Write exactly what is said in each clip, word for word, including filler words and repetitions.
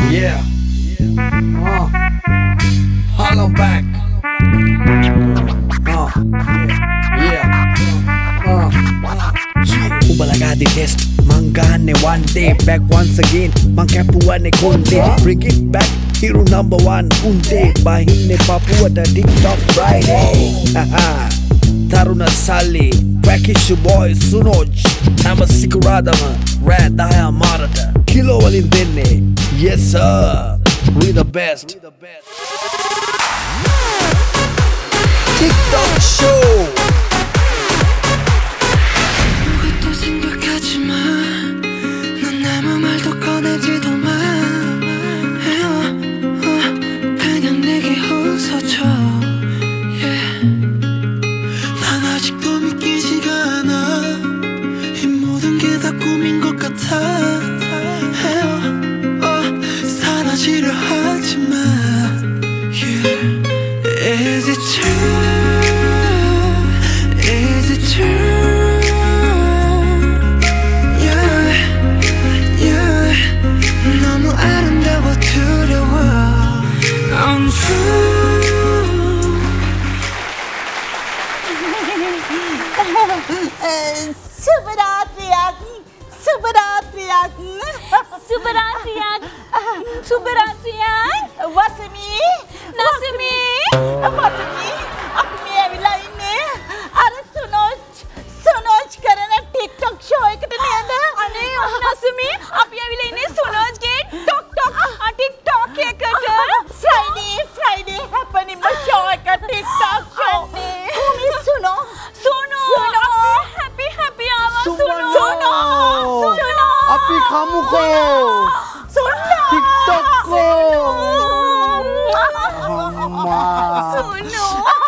Yeah. Uh. Hollow back. Uh. Yeah. Uh. Ubalagadi test. Mangane one day back once again. Mankapuane konde. Bring it back. Hero number one. Unde. Bahine Papua the TikTok Friday. Haha. Taruna Sally. Quackish boy Sunoj. I'm a Sikuradama. Rad Daya Marata. Kilo Walin Dene. Yes sir. We the best. TikTok show. 아무것도 생각하지 마. 넌 아무 말도 꺼내지도 마. 에어, 어, 그냥 내게 웃어줘. Yeah. 난 아직도 믿기지가 않아. 이 모든 게 다 꿈인 것 같아. 에어, 어, 사라지려 하지 마. Yeah. Is it true? Is it true? Yeah, yeah. 너무 아름다워 두려워. Untrue. Subaratriyak, Subaratriyak, Subaratriyak, Subaratriyak. Wasmi, Nasmi, Wasmi. අපි මේ ඇවිල්ලා ඉන්නේ අර සුනෝජ් සුනෝජ් කරන TikTok show එකට නේද? අනේ Nasmi අපි ඇවිල්ලා ඉන්නේ සුනෝජ්ගේ ටොක් ටොක් TikTok එකට. Friday Friday happening show එක TikTok show. Who is Suno? Suno. Happy happy ආවා Suno. Suno. Suno. අපි කමුකෝ. Suno. TikTok ko. Suno.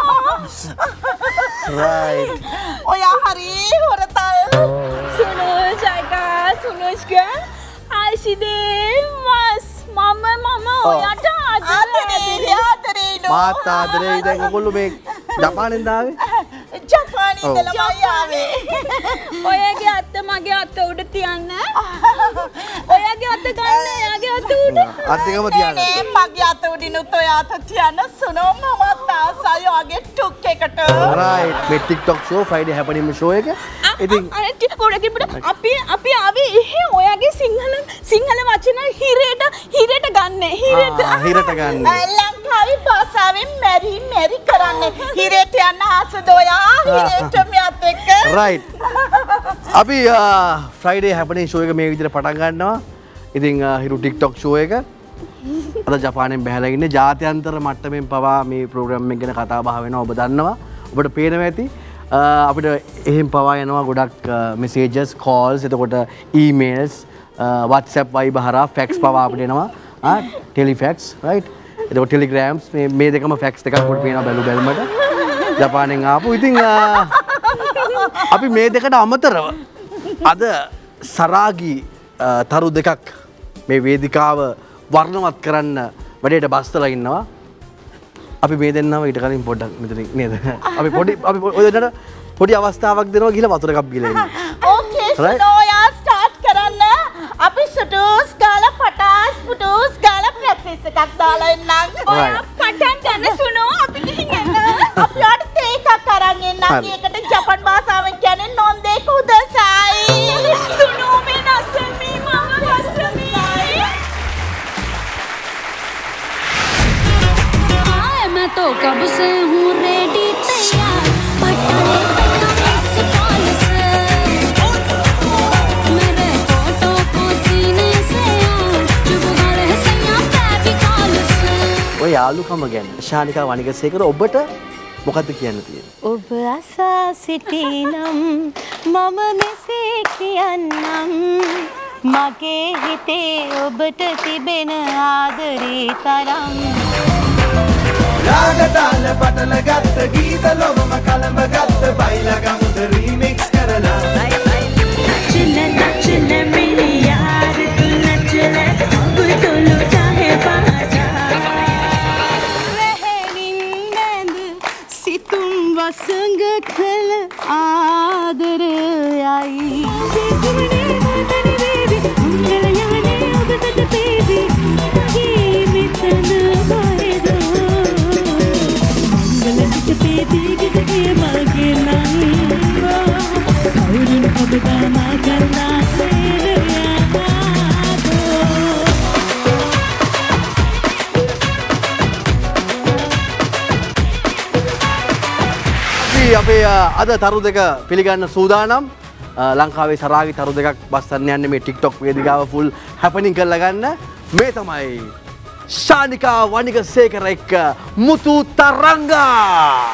Right. ඔයා හරි හොරතල්. Sunuj අයිකා සුනුජ්ගේ ආයිසිදේ මස් මම මම ඔයාට ආදරේ ආදරේ නෝ. මාත් ආදරේ දැන් ඔයගොල්ලෝ මේ ජපානෙන් දාවේ? ජපානයේ ඉඳලා ආවේ. ඔයගේ අත මගේ අත උඩ තියන්න. ඔයගේ අත ගන්න එයාගේ අත උඩ. අත් දෙකම තියාගන්න. නේ මගේ අත උඩිනුත් ඔයා අත තියන්න. සුනෝ මමත් ආසයි ඔයගේ ටුක් එකට. Right. මේ TikTok show Friday happening show එක. ඉතින් අනේ පොඩකින් පොඩ අපි අපි ආවේ එහෙ ඔයාගේ සිංහල සිංහල වචන හිරේට හිරේට ගන්න. හිරේට. ආ හිරට ගන්න. ලංකාවේ භාෂාවෙන් මෙරි මෙරි කරන්නේ. හිරේට යන්න ආසද ඔයා? හිරේට මෙයත් එක්ක. Right. අපි Friday happening show එක මේ විදිහට පටන් ගන්නවා. ඉතින් හිරු TikTok show එක අද ජපානයෙන් බැහැලා ඉන්නේ. ජාත්‍යන්තර මට්ටමින් පවා මේ ප්‍රෝග්‍රෑම් එක ගැන කතා බහ වෙනවා. ඔබ දන්නවා. ඔබට පේනවා ඇති. අපිට එහෙම පවා යනවා ගොඩක් messages, calls, එතකොට emails, WhatsApp Viber හරහා fax පවා අපිට එනවා. ආ telefax, right? එතකොට telegrams මේ මේ දෙකම fax දෙකක් අපිට පේනවා බැලු බැලමට. ජපානයෙන් ආපු. ඉතින් අපි මේ දෙකට අමතරව අද සරාගී තරු දෙකක් මේ වේදිකාව වර්ණවත් කරන්න වැඩේට බස්තලා ඉන්නවා. අපි මේ දෙන්නම ඊට කලින් පොඩ්ඩක් මෙතන නේද? අපි පොඩි අපි ඔය දෙන්නට පොඩි අවස්ථාවක් දෙනවා ගිහලා වතුර එකක් බීලා ඉන්න. ඕකේ සනෝයා ස්ටාර්ට් කරන්න. අපි සුටුස් ගාලා පටාස් පුටුස් ගාලා ප්‍රැක්ටිස් එකක් දාලා එන්නම්. ඔයා පටන් ගන්න සුනෝ අපි ගිහින් එන්න. අපි ආට තේ එකක් අරන් එන්නම්. ඒකට ජපන් භාෂාවෙන් කියන්නේ නොන්දේ කුදසයි. සුනෝ මේ නැසමි මම නැසමි. मैं तो कब से हूँ रेडी तैयार पटाने सैया इस कॉल से मेरे फोटो को सीने से यार चुभगा रहे सैया बेबी कॉल से ඔය යාළුකම ගැන ශානිකා වනිගසේකර ඔබට මොකද්ද කියන්න තියෙන්නේ? ඔබ අසා සිටිනම් මම මෙසේ කියන්නම් මගේ හිතේ ඔබට තිබෙන ආදරේ තරම් රාගතාල පටල ගත්ත ගීත ලොවම කලඹ ගත්ත බයිලා ගමුද රීමික්ස් කරලා नचन नचन मेरी यार तू नच ले अब तो लुटा है बाजा වැහැරින් නැඳ සිතුම් වසඟ කළ ආදරයයි අපේ අද තරු දෙක පිළිගන්න සූදානම්. ලංකාවේ සරාගි තරු දෙකක් බස්සන්න යන්නේ මේ TikTok වේදිකාව ෆුල් හැපනින් කරලා ගන්න. මේ තමයි ශානිකා වනිගසේකර එක්ක මුතු තරංගා.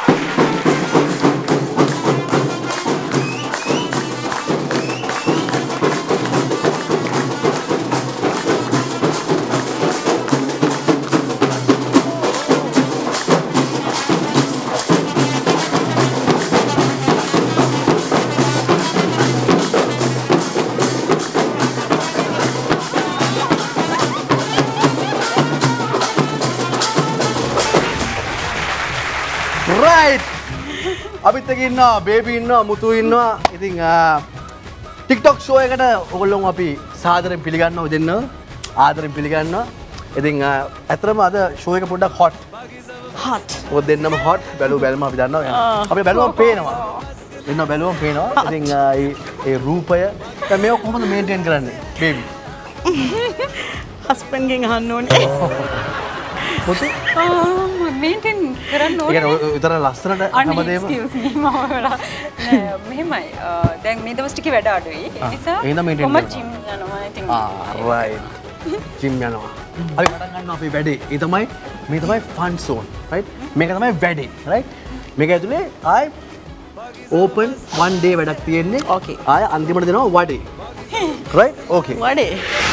අපිත් එක්ක ඉන්නවා බේබි ඉන්නවා මුතු ඉන්නවා. ඉතින් TikTok show එකට ඔයගොල්ලෝ අපි සාදරයෙන් පිළිගන්නවා දෙන්න. ආදරයෙන් පිළිගන්නවා. ඉතින් ඇත්තටම අද show එක පොඩ්ඩක් hot. hot. ඔය දෙන්නම hot. බැලුව බැලම අපි දන්නවා. අපි බැලුවම පේනවා. දෙන්න බැලුවම පේනවා. ඉතින් ඒ ඒ රූපය දැන් මේක කොහොමද මේන්ටේන් කරන්නේ බේබි? husband ගෙන් අහන්න ඕනේ. මුතු මේන්ටේන් කරන්න ඕනේ. ඒක උතර ලස්සනට හැමදේම. excuse me මම වෙලා මෙහෙමයි. දැන් මේ දවස් ටිකේ වැඩ අඩුයි. ඒ නිසා කොහොම ජිම් යනවා ඉතින්. ආ රයිට්. ජිම් යනවා. අපි පටන් ගන්නවා අපේ වැඩේ. ඒ තමයි මේ තමයි ෆන් සෝන්. රයිට්. මේක තමයි වැඩේ. රයිට්. මේක ඇතුලේ ආයි ඕපන් වන් ඩේ වැඩක් තියෙන්නේ. ඕකේ. ආය අන්තිමට දෙනවා වඩේ. රයිට්. ඕකේ. වඩේ.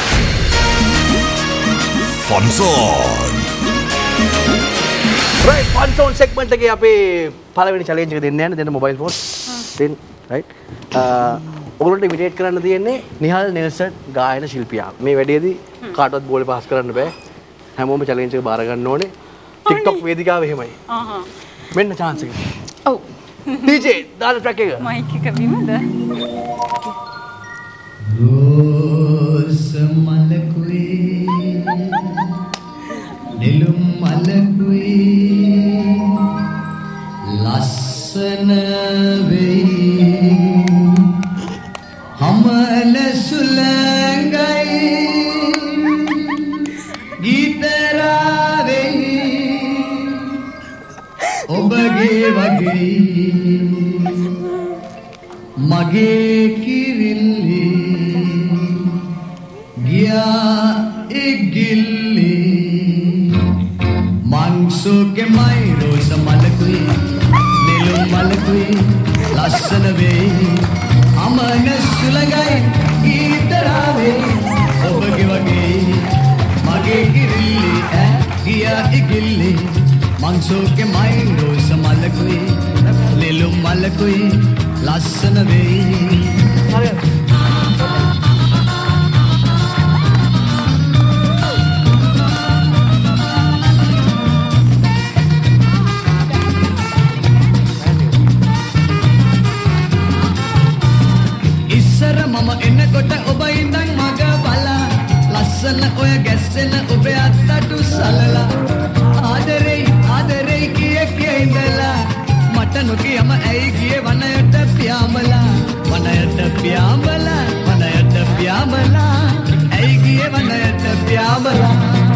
Fun zone. right fun zone segment එකේ අපේ පළවෙනි challenge එක දෙන්න යන දෙන්න mobile phone දෙන්න right ඔයගොල්ලන්ට ඉමිටේට් කරන්න තියෙන්නේ නිහල් නෙල්සන් ගායන ශිල්පියා. මේ වැඩේදී කාටවත් බෝලේ පාස් කරන්න බෑ. හැමෝම challenge එක බාර ගන්න ඕනේ. TikTok වේදිකාව එහෙමයි. අහහ. මෙන්න chance එක. ඔව්. D J දාන track එක. මයික් එක බිමද? රෝස මලකුයි නෙළුම් මලකුයි ලස්සන වෙයි හමල සුලංගයි ගීතරා වෙයි ඔබගේ වගේ මගේ කිරිල්ලි ගියා ඉගිල්ලි मांगसो के माई रोज मलकुई नीलू मलकुई लसन वे अमन सुलगाई गीतरावे ओबगे वगे मगे गिरिल्ली ए गिया इगिल्ली मांगसो के माई रोज मलकुई नीलू मलकुई लसन वे මම එන්නකොට ඔබ ඉඳන් මග බලා ලස්සන ඔය ගැස්සෙන ඔබේ අත්තටු සලලා ආදරේ ආදරේ කිය කිය ඉඳලා මට නොකියම ඇයි ගියේ වනයට පියාඹලා වනයට පියාඹලා වනයට පියාඹලා ඇයි ගියේ වනයට පියාඹලා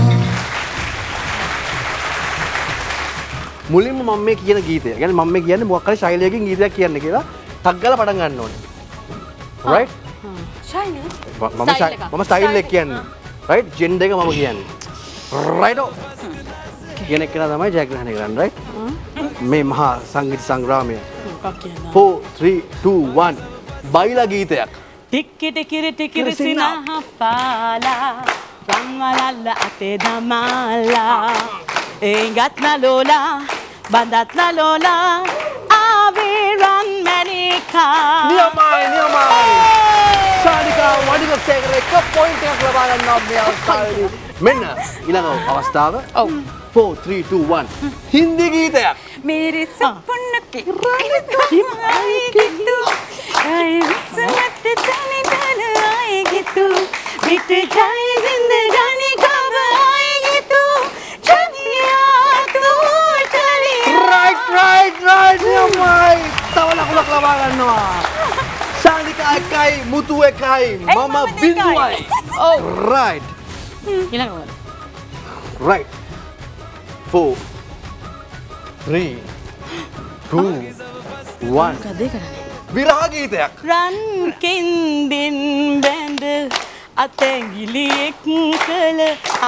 මුලින්ම මම මේ කියන ගීතය. يعني මම මේ කියන්නේ මොකක් හරි ශෛලියකින් ගීතයක් කියන්න කියලා ටක් ගාලා පටන් ගන්න ඕනේ. right ශෛලිය මම මම ස්ටයිල් එක කියන්නේ right ජෙන්ඩර් එක මම කියන්නේ right කියන එක තමයි ජයග්‍රහණය කරන්නේ right මේ මහා සංගීත සංග්‍රාමය four three two one බයිලා ගීතයක් ටික්කි ටිකිරි ටිකිරි සිනහ පාලා රන්වලල්ල අතේ දමාලා එංගත් නලෝලා බඳත් නලෝලා ආවේ රන් මැනිකා නියමයි නියමයි ශානිකා වනිගසේකර එක පොයින්ට් එකක් ලබා ගන්නවා මේ අවස්ථාවේදී මෙන්න ඊළඟ අවස්ථාව ඔව් four three two one Hindi ගීතයක් मेरे सपन के आएगी तू आए विस्मत जाने डर आएगी तू मिट जाए जिंदगानी कब आएगी तू चलिया तू चलिया right right right නියමයි තව ලකුණක් ලබා ගන්නවා ශානිකා එකයි මුතු එකයි මම බිඳුවයි oh right ඊළඟ right four three two one. විරහ ගීතයක්. රන් කෙන්දෙන් බැඳ අතැඟිලියෙක් කළ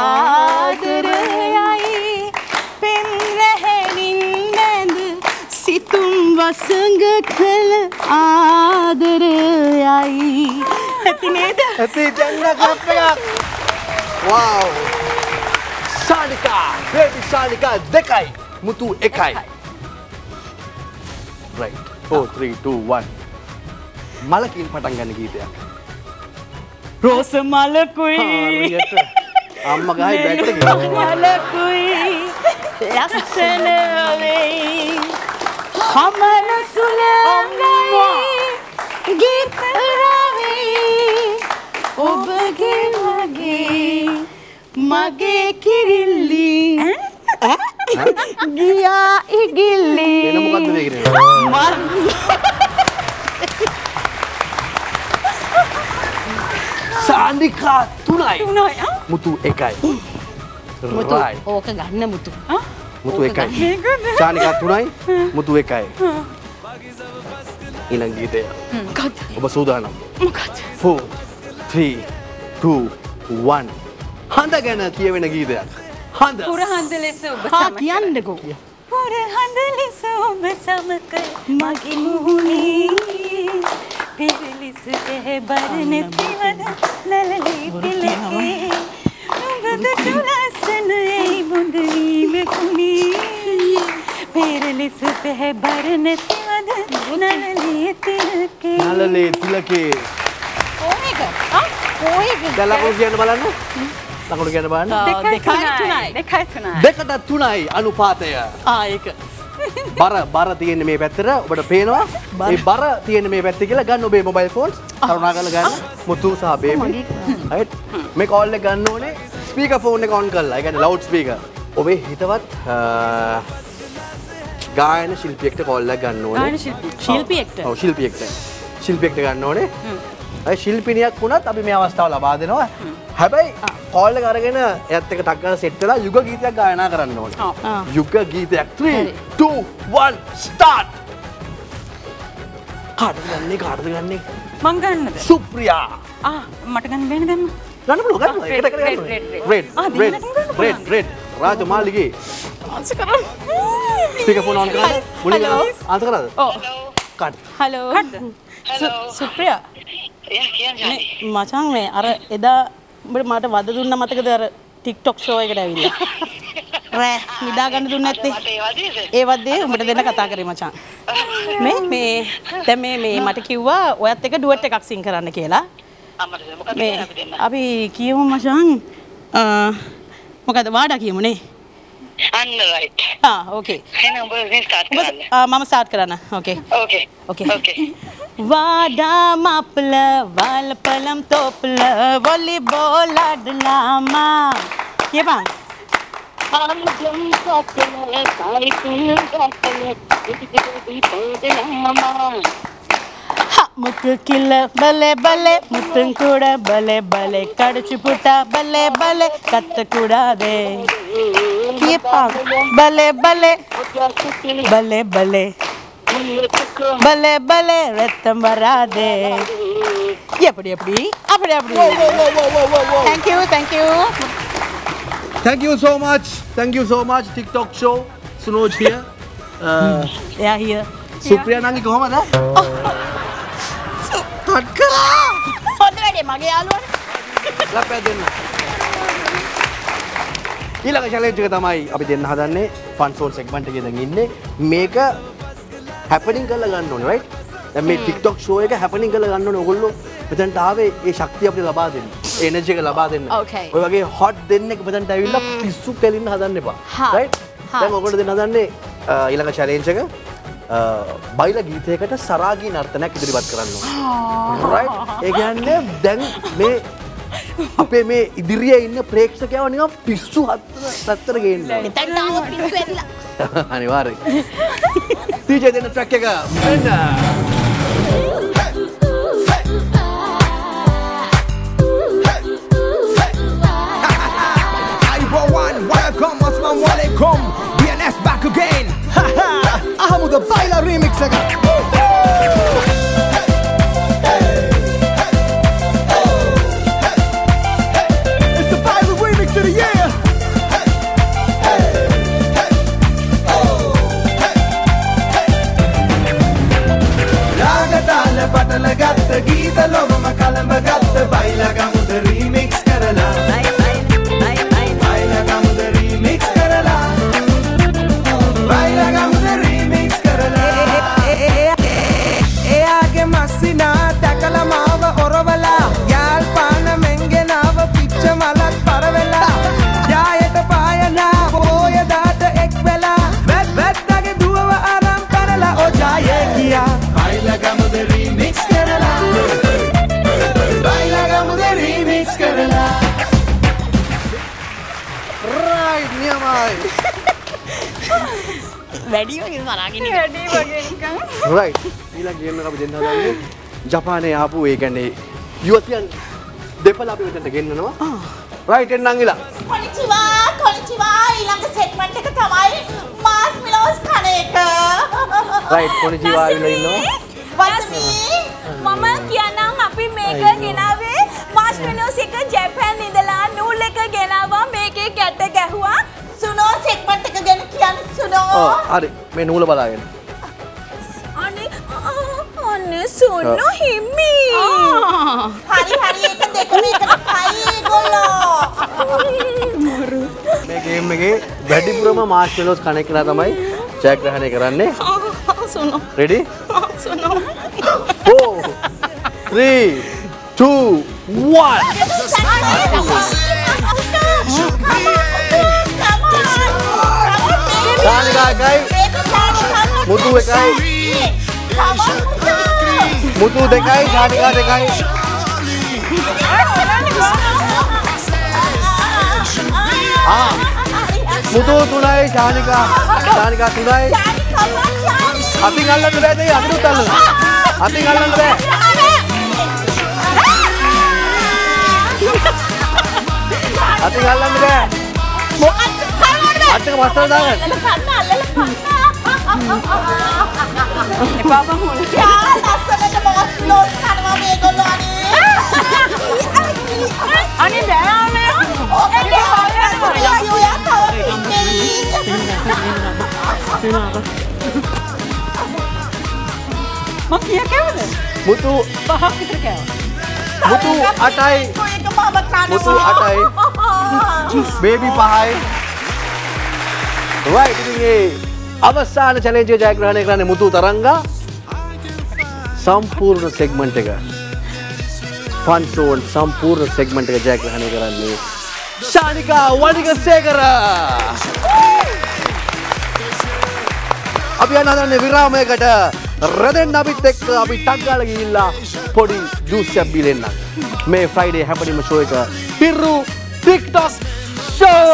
ආදරයයි පෙම් රැහැලින් බැඳ සිතුම් වසඟ කළ ආදරයයි. ඇති නේද? ඇති දැන්න ක්ලප් එකක්. wow. සානිකා, බේබි සානිකා දෙකයි, මුතු එකයි. right. four three two one. මලකින් පටන් ගන්න ගීතයක්. රෝස මලකුයි අම්මා ගහයි බැට් එක මලකුයි ලක්ෂණ වෙයි හමන සුලංගයි ගීත රාවේ ඔබගේ මගේ මගේ කිරිල්ලි ගියා ඉගිල්ලි එන මොකද්ද මේ කියන්නේ සානිකා තුනයි මුතු එකයි. මුතු ඕක ගන්න මුතු. මුතු එකයි. සානිකා තුනයි මුතු එකයි. ඊළඟ ගීතය. ඔබ සූදානම්. මොකක්ද? four three two one. හඳ ගැන කියවෙන ගීතයක්. හඳ. පුර හඳ ලෙස ඔබ සමක. කියන්නකෝ. පුර හඳ ලෙස ඔබ සමක මගේ මුහුණේ පිරිලිස කෙහෙබර නැතිවද නලලී පිලකේ නුඹද තුලස්සන ඒ බුඳ වීමකුණී පිරිලිස කෙහෙබර නැතිවද නලලී තිලකේ නලලී තිලකේ ඕක ආ ඕක දැලකෝ කියන්න බලන්න. ලකුණු කියන්න බලන්න. දෙකයි තුනයි දෙකයි තුනයි දෙකට තුනයි අනුපාතය. ආ ඒක බර බර තියෙන්නේ මේ පැත්තට ඔබට පේනවා. මේ බර තියෙන්නේ මේ පැත්තේ කියලා ගන්න ඔබේ මොබයිල් ෆෝන්ස්. කරුණාකරලා ගන්න. මුතු සහ බේබි. right. මේ කෝල් එක ගන්න ඕනේ ස්පීකර් ෆෝන් එක ඔන් කරලා. ඒ කියන්නේ ලවුඩ් ස්පීකර්. ඔබේ හිතවත් ගායන ශිල්පියෙක්ට කෝල් එක ගන්න ඕනේ. ගායන ශිල්පියෙක්. ශිල්පියෙක්ට. ඔව් ශිල්පියෙක්ට. ශිල්පියෙක්ට ගන්න ඕනේ. ඒ ශිල්පිනියක් වුණත් අපි මේ අවස්ථාව ලබා දෙනවා. හැබැයි කෝල් එක අරගෙන එයත් එක ටක් ගාලා සෙට් වෙලා යුග ගීතයක් ගායනා කරන්න ඕනේ. යුග ගීතයක් three two one start. කාටද ගන්නේ කාටද ගන්නේ? මං ගන්නද? සුප්‍රියා. ආ මට ගන්න බෑනේ දැන්. ගන්න පුළුවන් ගන්න. එකට එකට ගන්න. red red red red රාජ මාලිගේ. ආන්සර් කරන්න. ස්පීකර් ෆෝන් ඔන් කරලා මුලින්ම ආන්සර් කරාද? ඔව්. කට්. හලෝ. හලෝ. සුප්‍රියා. යා කියන්නේ. මචං මේ අර එදා උඹට මට වද දුන්න මතකද අර TikTok show එකට ඇවිල්ලා. රෑ නිදා ගන්න දුන්නේ නැත්තේ. ඒ වදේ උඹට දෙන්න කතා කරේ මචං. මේ මේ දැන් මේ මේ මට කිව්වා ඔයත් එක ඩුවට් එකක් සිං කරන්න කියලා. මේ අපි කියමු මචං මොකද වාඩා කියමු නේ. අන්න රයිට්. ආ ඕකේ. එහෙනම් ඔබ ඉතින් ස්ටාර්ට් කරන්න. ආ මම ස්ටාර්ට් කරන්න. ඕකේ. ඕකේ. ඕකේ. ඕකේ. वाडा मापल वाल पलम तोपल वॉलीबॉल अडलामा ये बात हम जम सकल साइकिल सकल इतनी पौधलामा हा मुतकिल बले बले मुतन कुड़ा बले बले कड़ची पुटा बले बले कत कुड़ा दे ये पाग बले बले बले बले भले भले रत्न भरा दे எப்படி எப்படி அப்படி அப்படி thank you thank you thank you so much thank you so much TikTok show Sunoj here uh yeah here Supriya nangi කොහමද කට් කරා හොඳ වැඩේ මගේ යාළුවනේ ලප්පය දෙන්න ඊළඟ challenge එක තමයි අපි දෙන්න හදන්නේ fun zone segment එකේ දැන් ඉන්නේ මේක happening කරලා ගන්න ඕනේ right දැන් මේ TikTok show එක happening කරලා ගන්න ඕනේ ඕගොල්ලෝ මෙතනට ආවේ ඒ ශක්තිය අපිට ලබා දෙන්න ඒ energy එක ලබා දෙන්න ඔය වගේ hot දෙන්නෙක් මෙතනට ඇවිල්ලා පිස්සු කෙලින්න හදන්න එපා right දැන් ඔයගොල්ලෝ දෙන්න හදන්නේ ඊළඟ challenge එක බයිලා ගීතයකට සරාගී නර්තනයක් ඉදිරිපත් කරන්න ඕනේ right ඒ කියන්නේ දැන් මේ අපේ මේ ඉදිරියේ ඉන්න ප්‍රේක්ෂකයව නිකන් පිස්සු හත්තර ගේන්න ඕනේ මෙතන ආව පිස්සු ඇරිලා අනිවාර්යයෙන් D J දෙන track එක මෙන්න Welcome, assalamu alaikum. D N S back again. Ahamu the Baila remix again. right නියමයි. වැඩි වගේ මරාගෙන වැඩි වගේ නිකන්. right ඊළඟ ගේම් එක අපි දෙන්න හදන්නේ ජපානයේ ආපු ඒ කියන්නේ යුවතියන් දෙපළ අපි මෙතනට ගෙන්නනවා. right එන්නම් ඉලා. කොනිචිවා කොනිචිවා ඊළඟ සෙග්මන්ට් එක තමයි මාස්මිලෝස් කන එක. right කොනිචිවා ඉලා ඉන්නවා. වස්මි මම කියන්නම් අපි මේක ගෙනාවේ මාස්මිලෝස් එක ජපාන් ඉඳලා නූල් එක ගෙනාවා මේකේ ගැට ගැහුවා. සුනෝ සෙග්මන්ට් එක ගැන කියන්න සුනෝ. ඔව් හරි මේ නූල බලාගෙන. අනේ අනේ සුනෝ හිමි. හරි හරි ඒක දෙක මේකට කයි ඒගොල්ලෝ. මේ ගේම් එකේ වැඩිපුරම මාස්මෙලෝස් කන එක තමයි ජයග්‍රහණය කරන්නේ. සුනෝ. ready? සුනෝ. four three two one Shanika එකයි මුතු එකයි මුතු දෙකයි Shanika දෙකයි ආ මුතු තුනයි Shanika Shanika තුනයි අතින් අල්ලන්න බෑ දෙයි අතින් අල්ලන්න අතින් අල්ලන්න බෑ අතින් අල්ලන්න බෑ මොකක්ද අතක වස්තර දාගන්න කන්න අල්ලලා කන්න එපා බහුන යා ලස්සනට මාස්මිලෝස් කනවා මේගොල්ලෝ අනේ අනේ බෑනේ ඔකේ හොයන්න ඔයා තව මම කිය කෑවද? මුතු පහක් විතර කෑවා. මුතු අටයි මුතු අටයි බේබි පහයි right ඉතින් ඒ අවසාන චැලෙන්ජ් එක ජයග්‍රහණය කරන්නේ මුතු තරංගා සම්පූර්ණ සෙග්මන්ට් එක ෆන් සෝන් සම්පූර්ණ සෙග්මන්ට් එක ජයග්‍රහණය කරන්නේ ශානිකා වනිගසේකර අපි යන හදන්නේ විරාමයකට රැඳෙන්න අපිත් එක්ක අපි ටක් ගාලා ගිහිල්ලා පොඩි ජූස් එකක් බීලා එන්න මේ ෆ්‍රයිඩේ හැපනීම ෂෝ එක පිරු TikTok show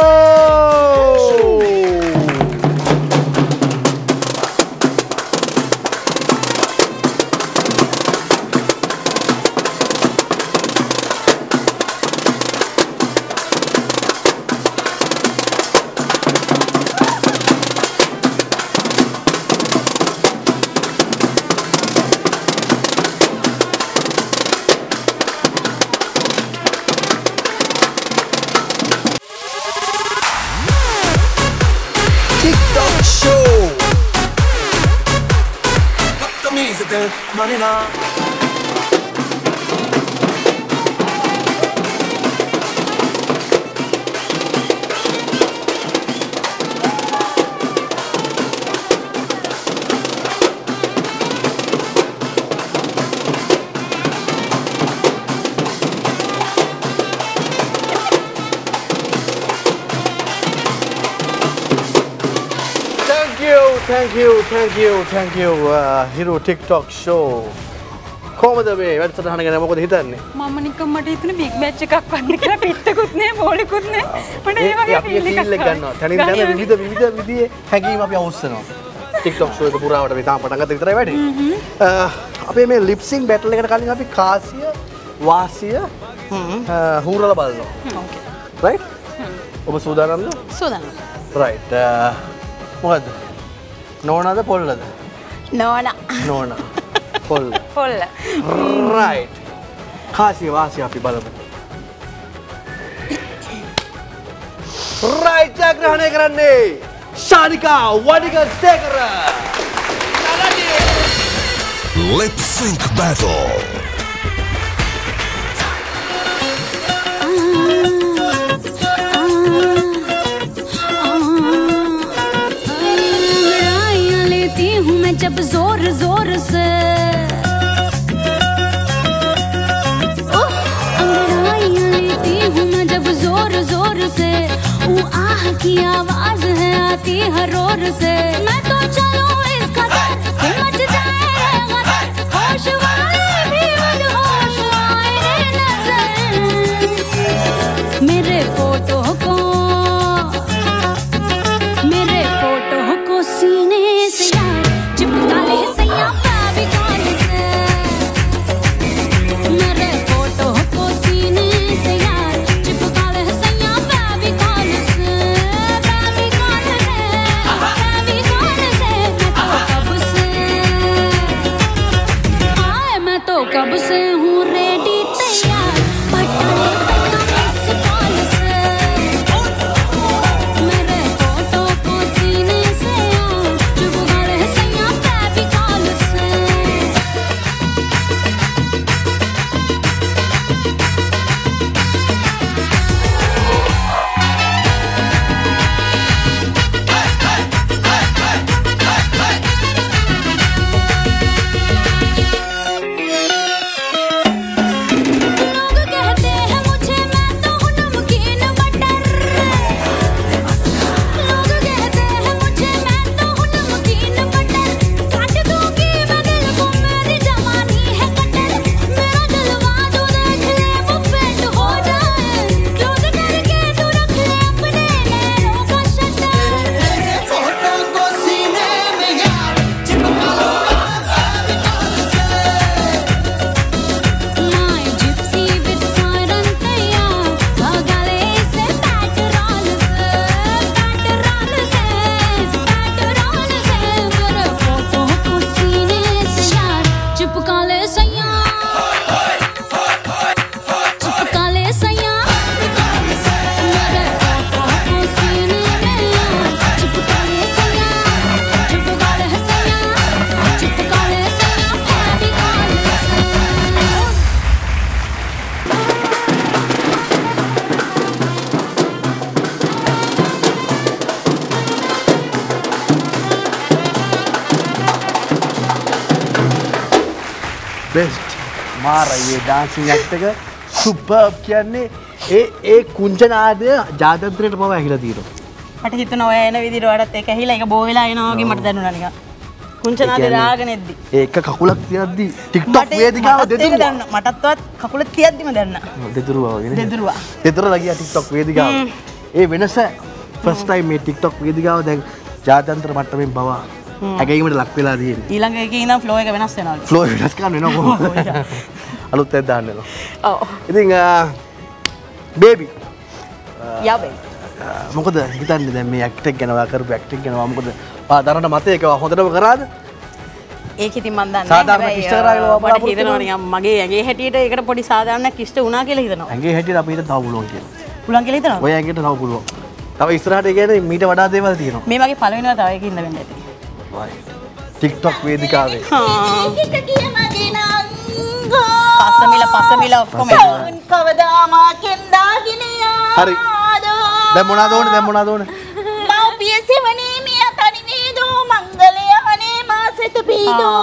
Marina Thank you, thank you, thank you, uh, Hero TikTok show. කොහමද මේ වැඩසටහන ගැන මොකද හිතන්නේ? මම නිකන් මට හිතුනේ බිග් මැච් එකක් වන්න කියලා පිටකුත් නෑ බෝලකුත් නෑ. මට ඒ වගේ ෆීල් එකක් ගන්නවා. තනින් තන විවිධ විවිධ විදිහේ හැඟීම් අපි අවුස්සනවා. TikTok show එක පුරාවට මේ තාම පටන් ගත්ත විතරයි වැඩි. අපේ මේ lip sync battle එකට කලින් අපි කාසිය වාසිය හූරලා බලනවා. Okay. Right? ඔබ සූදානම්ද? සූදානම්. Right. මොකද්ද? නෝනාද පොල්ලද? නෝනා. නෝනා. පොල්ල. පොල්ල. Right. කාසිය වාසිය අපි බලමු. Right ජයග්‍රහණය කරන්නේ Shanika Wanigasekara. Lip Sync Battle. जब जोर जोर से अंगड़ाइयाँ लेती हूँ मैं जब जोर जोर से वो आह की आवाज है आती हर ओर से मैं तो चलूं इस कदर कि मच जाए गदर होश वाले भी मदहोश आए नजर मेरे फोटो को best. මාරයි මේ dancing act එක superb කියන්නේ ඒ ඒ කුංචනාදය ජාත්‍යන්තරයට පවා ඇහිලා තියෙනවා. මට හිතුණා ඔය එන විදිහට වඩත් ඒක ඇහිලා ඒක බෝ වෙලා එනවා වගේ මට දැනුණා නිකන්. කුංචනාදේ රාගෙන එද්දි. ඒක කකුලක් තියද්දි TikTok වේදිකාව දෙදුවා. මටත්වත් කකුල තියද්දිම දැනුණා. දෙදුරුවා වගේ නේ. දෙදුරුවා. දෙදුරලා ගියා TikTok වේදිකාව. ඒ වෙනස first time මේ TikTok වේදිකාව දැන් ජාත්‍යන්තර මට්ටමින් පවා ඇගීමට ලක් වෙලා තියෙනවා. ඊළඟ එකේ ඉඳන් flow එක වෙනස් වෙනවා. flow වෙනස් කරන්න වෙනවා කොහොමද? අලුත් එකක් දාන්න වෙනවා. ඔව්. ඉතින් බේබි. යා බේබි. මොකද හිතන්නේ දැන් මේ ඇක්ට් එක ගැන ඔයා කරපු ඇක්ට් එක ගැන මොකද ඔයා දරන මතයක හොඳටම කරාද? ඒක ඉතින් මන් දන්නේ සාධාරණ ඉෂ්ට කරා කියලා මට හිතෙනවා නිකන් මගේ ඇඟේ හැටියට ඒකට පොඩි සාධාරණයක් ඉෂ්ට වුණා කියලා හිතනවා. ඇඟේ හැටියට අපිට තව පුළුවන් කියලා. පුළුවන් කියලා හිතනවා. ඔය ඇඟට තව පුළුවන්. තව ඉස්සරහට කියන්නේ මීට වඩා දේවල් තියෙනවා. මේ වගේ පළවෙනිව තව එකකින් ඉන්න වෙන්න ඇති. TikTok වේදිකාවේ. පසමිල පසමිල ඔක්කොම කවදාමා කෙන්දාගෙන යා. හරි. දැන් මොනවද ඕනේ? දැන් මොනවද ඕනේ? මව්පිය සෙවණේ මිය තනි නේදෝ මංගලය අනේ මාසෙත පීදෝ.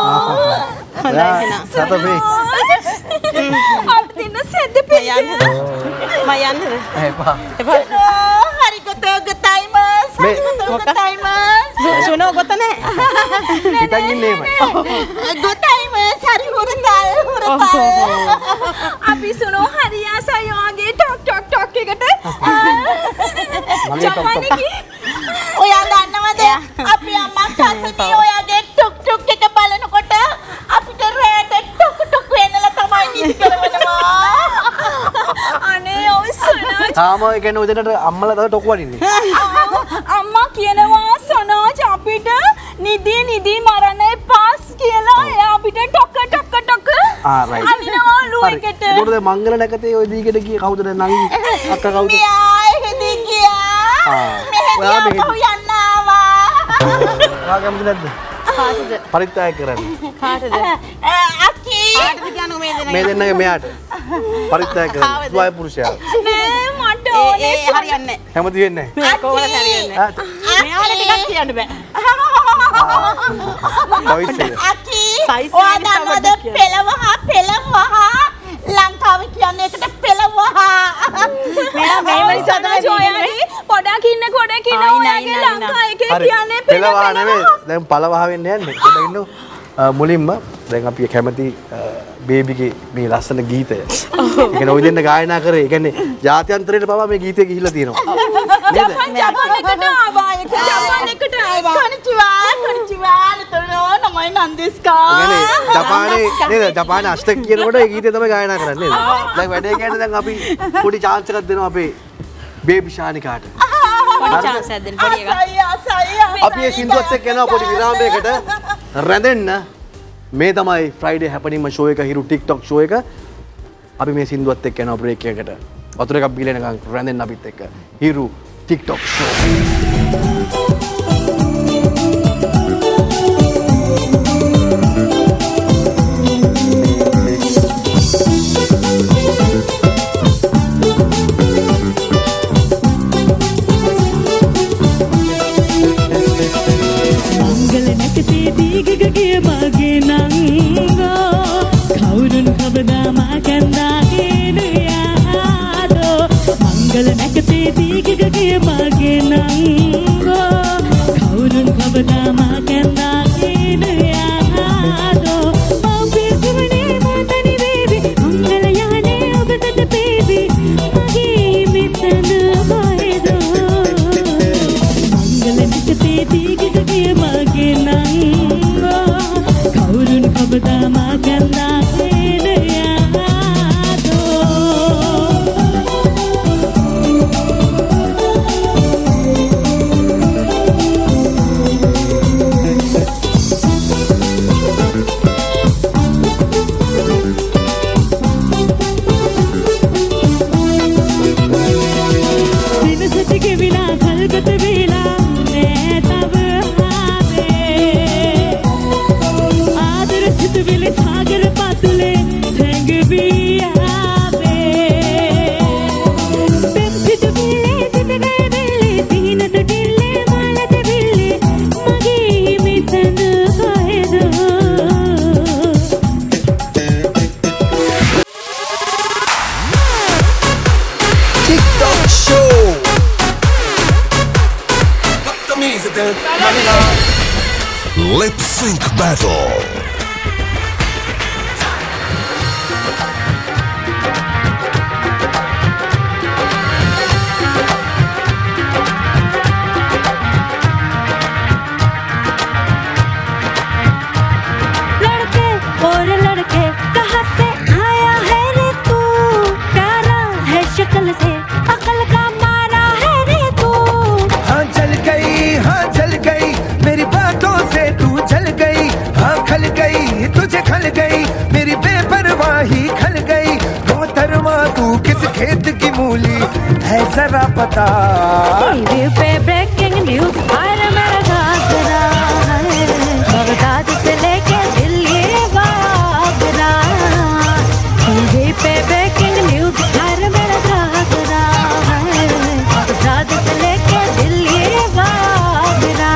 සතපේ. අපිට ඉන්න සෙද්ද පීද. මම යන්නද? එපා. එපා. හරි ගොතෝ ගතයිම. හරි ගොතෝ ගතයිම. සුනෝ ගොත නැහැ. හිතන් ඉන්නේ මම. ගොතයිම සරි හොරතල් හොරතල්. අපි සුනෝ හරි ආසයි වගේ ටොක් ටොක් ටොක් එකට. මගේ ටොක් ටොක්. ඔයා දන්නවද? අපි අම්මා කසනේ ඔයාගේ ටොක් ටොක් එක බලනකොට අපිට රෑට ටොක් ටොක් වෙන්නලා තමයි නිදි කරවනවා. අනේ ඔය සනෝජ්. තාම ඒ කියන්නේ උදේට අම්මලා තව ටොක් වඩින්නේ. අම්මා කියනවා සනෝජ් අපිට නිදි නිදි මරණ එපාස් කියලා එයා අපිට ටොක් ටොක් ටොක්. ආ රයිට්. අනිනවා ලුවෙකට. ඒකෝද මංගල නැකතේ ඔය දීකට ගියේ කවුද දැන් නංගි අක්කා කවුද? මෙයා එහෙදී ගියා. මෙහෙදී ආපහු යන්න ආවා. ඔයා කැමති නැද්ද? කාටද? පරිත්‍යාග කරන්න. කාටද? අක්කී. කාටද කියනවා මේ දෙනා? මේ දෙන්නගේ මෙයාට පරිත්‍යාග කරන්න. ස්වය පුරුෂයා. නෑ මට ඒ ඒ හරියන්නේ නැහැ. හැමති වෙන්නේ නැහැ. මේ කොහොමද හරියන්නේ? මෙයාට ටිකක් කියන්න බෑ. වොයිස් එක. අක්කී. ඔයා දන්නවද පෙළවහා පෙළවහා ලංකාවේ කියන්නේ එකට පෙළවහා. මෙයා මේ නිසා තමයි ඔයාගේ පොඩක් ඉන්න කොටක් ඉන්න ඔයාගේ ලංකා එකේ කියන්නේ පෙළවහා නෙමෙයි. දැන් පළවහා වෙන්න යන්නේ. පොඩ ඉන්න මුලින්ම දැන් අපි කැමති බේබිගේ මේ ලස්සන ගීතය. ඒ කියන්නේ ඔය දෙන්න ගායනා කරේ. ඒ කියන්නේ ජාත්‍යන්තරයට පවා මේ ගීතය ගිහිල්ලා තියෙනවා. ජපාන් ජපාන් එකට ආවා. ඒක ජපාන් එකට ආවා. කොනිචිවා කොනිචිවා නතනෝ නමයි නන්දිස්කා. ඒ කියන්නේ ජපානයේ නේද? ජපානයේ අෂ්ටක කියනකොට ඒ ගීතය තමයි ගායනා කරන්නේ නේද? දැන් වැඩේ කියන්නේ දැන් අපි පොඩි chance එකක් දෙනවා අපේ බේබි ශානිකාට. පොඩි chance එකක් දෙන්න පොඩි එකක්. අසයි අසයි. අපි මේ සින්දුවත් එක්ක යනවා පොඩි විරාමයකට රැඳෙන්න. මේ තමයි Friday happening show එක හිරු TikTok show එක. අපි මේ සින්දුවත් එක්ක යනවා break එකකට. වතුර එකක් බීලා නිකන් රැඳෙන්න අපිත් එක්ක. හිරු TikTok show. මංගල නැකතේ දීගගගේ මගේ නංගෝ කවුරුන් කවදා මා කැන්දාගෙන යාදෝ මංගල නැකතේ දීගගගේ මගේ නංගෝ කවුරුන් කවදා මා කැන්දාගෙන යාදෝ මව්පිය සෙවණේ මා තනි බේබි මංගල යහනේ ඔබ සත බේබි මගේ මිතන බයදෝ මංගල නැකතේ දීගගගේ මගේ නංගෝ කවුරුන් කවදා මා කැන්දාගෙන යාදෝ දිනසති ගෙවිලා කල්ගත වෙලා නෑ තව ආවේ ආදර සිතුවිලි සාගර පතුලේ සැඟවී ආවේ පෙම් සිතුවිලි සිතගය වෙලේ සිහිනට ඩිල්ලේ මාලට විල්ලේ මගේ මිතන කොහෙද than money now. Lip Sync Battle. लड़के और लड़के कहाँ से आया है रे तू, प्यारा है शक्ल से अकल का मारा है रे तू। हाँ जल गई, हाँ जल गई, मेरी बातों से तू जल गई। हाँ खल गई, तुझे खल गई, मेरी बेपरवाही खल गई। मोहतरमा तू किस खेत की मूली है जरा पता। टीवी पे ब्रेकिंग न्यूज हर मेरा घाघरा है, बगदाद से लेके दिल्ली वागरा। टीवी पे ब्रेकिंग न्यूज हर मेरा घाघरा है, बगदाद से लेके दिल्ली वागरा।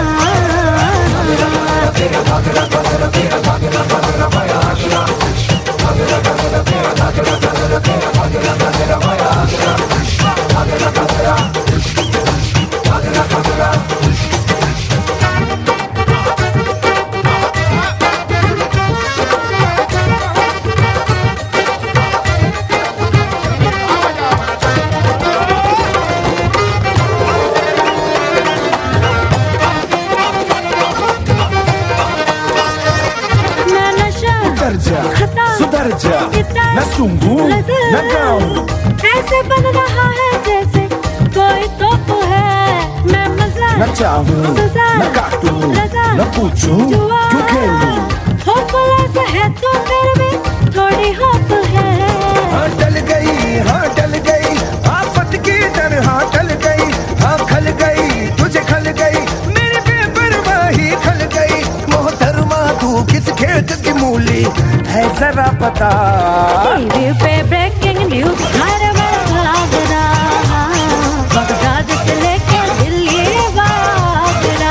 मैं नशा उतर जा, खता सुधर जा, इतना न सूंघूं न गाऊं। ऐसे बन रहा है जैसे कोई तोप है। मैं मजा न चाहूं सजा, न काटूं रजा, न पूछूं जुआ। क्यों खेलूं। होपलेस है तो फिर भी थोड़ी होप है। हाँ डल गई, हाँ डल गई, आफत की तरह डल गई। हाँ खल गई, तुझे खल गई, मेरी बेपरवाही खल गई। मोहतरमा तू किस खेत की मूली है जरा पता। टीवी पे ब्रेकिंग न्यूज हर मेरा घाघरा, बगदाद से लेके दिल्ली वागरा।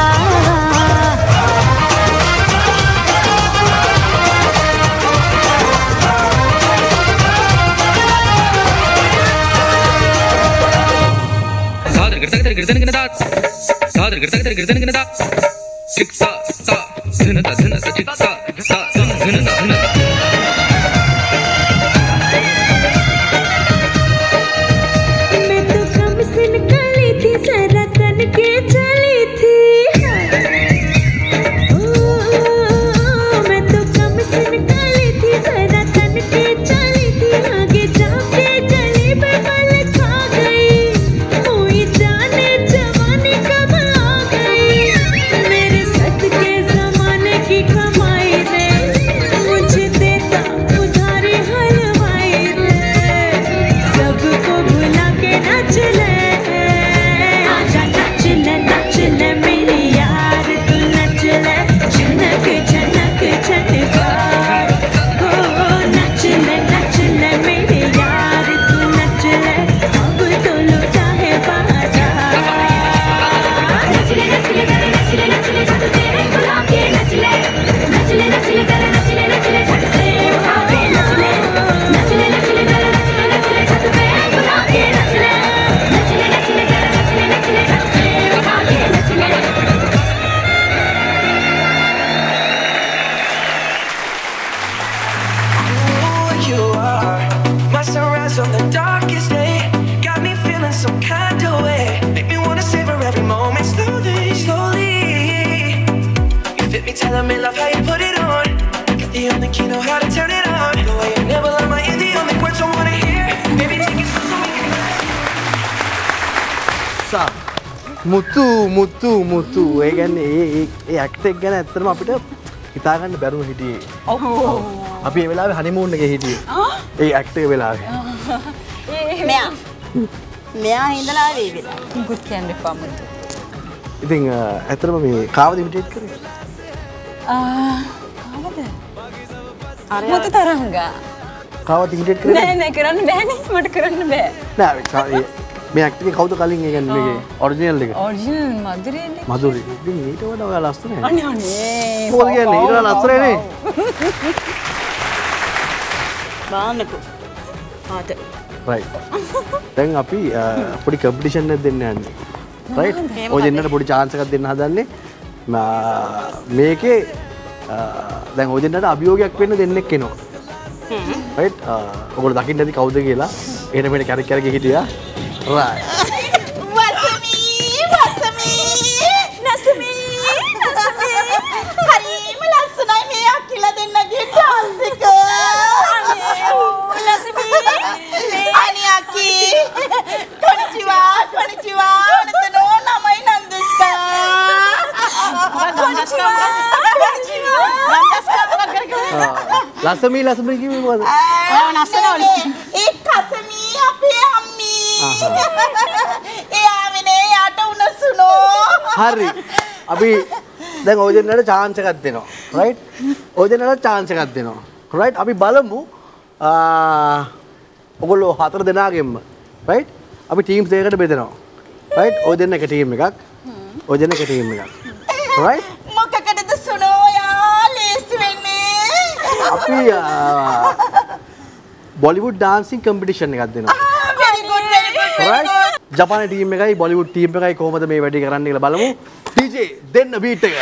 सादर गिरता गिरता गिरता गिरता सादर गिरता गिरता गिरता गिरता चिक्सा सा धनता धनता चिक्सा सा धनता धनता। मैं तो कम से निकली थी, जरा तन के चली थी। ओ, मैं तो कम से निकली थी, जरा तन के चली थी। आगे जाके गली में पल खा गई, कोई जाने जवानी कब आ गई। मेरे सद के जमाने की कमाई ने मुझे देता उधारी हलवाई रे। सबको भुला के नच ले, आजा नच ले नच ले मेरी यार, तू नच ले झनक झनक झनकार। ओ नच ले नच ले मेरी यार, तू नच ले अब तो लुटा है बाजार। नच ले नच ले जरा नच ले नच ले झट तेरे बुला के नच ले, नच ले नच ले जरा नच ले नच ले झट से उठा के नच ले, नच ले नच ले जरा नच ले नच ले झट तेरे बुला के नच ले, नच ले नच ले जरा नच ले नच ले झट से उठा के नच ले। Who you are, my sunrise on the darkest day, got me feeling some kind of way, make me wanna savor every moment slowly, slowly. You fit me, telling me love how you put it on, got the only key, know how to turn it on. The way you never lie, my ear, the only words I wanna hear, baby take it slow so we can. සා මුතු මුතු මුතු ඒ කියන්නේ ඒ ඒ act එක ගැන ඇත්තටම අපිට හිතා ගන්න බැරුව හිටියේ. ඔව්. අපි ඒ වෙලාවේ හනිමූන් එකේ හිටියේ. ඒ ඇක්ට් එක වෙලාවේ. මෙයා මෙයා හිඳලා ආවේ වෙලා. මුකුත් කියන්න එපා මුතු. ඉතින් ඇත්තටම මේ කාවද ඉමිටේට් කරේ? ආ කාවද? මුතු තරංගා. කාවද ඉමිටේට් කරේ? නෑ නෑ කරන්න බෑනේ මට කරන්න බෑ. නෑ මේ ඇක්ට් එකේ කවුද කලින් ඒ කියන්නේ මේකේ ඔරිජිනල් එක? ඔරිජිනල් මధుරේනේ. මధుරේ. ඉතින් ඊට වඩා ඔයා ලස්සනයි. අනේ අනේ. මොකද කියන්නේ ඊට වඩා ලස්සනයි නේ. බාන්නකෝ. ආත. රයිට්. දැන් අපි පොඩි කම්පිටිෂන් එකක් දෙන්න යන්නේ. රයිට් ඔය දෙන්නට පොඩි chance එකක් දෙන්න හදන්නේ මේකේ දැන් ඔය දෙන්නට අභියෝගයක් වෙන්න දෙන්නෙක් එනවා රයිට් ඔයගොල්ලෝ දකින්න ඇති කවුද කියලා එහෙනම් මෙන්න කැරක් කැරක හිටියා රයිට් ලස්සමී ලස්සමී කිව්වේ මොකද? ආ නස්සනවල. ඒ කසමී අපේ අම්මී. එයාමනේ යට උනසුනෝ. හරි. අපි දැන් ඔය දෙන්නට chance එකක් දෙනවා. right? ඔය දෙන්නට chance එකක් දෙනවා. right? අපි බලමු ආ ඔයගොල්ලෝ හතර දෙනාගෙම right? අපි teams දෙකකට බෙදෙනවා. right? ඔය දෙන්න එක team එකක්. ඔය දෙන්න එක team එකක්. right? මොකකටද සුනෝ යා ලේස්ති වෙන්නේ? අපි බොලිවුඩ් ඩාන්සින් කම්පිටිෂන් එකක් දෙනවා. very good very good right? ජපානයේ ටීම් එකයි බොලිවුඩ් ටීම් එකයි කොහොමද මේ වැඩේ කරන්නේ කියලා බලමු. ඩීජේ දෙන්න බීට් එක.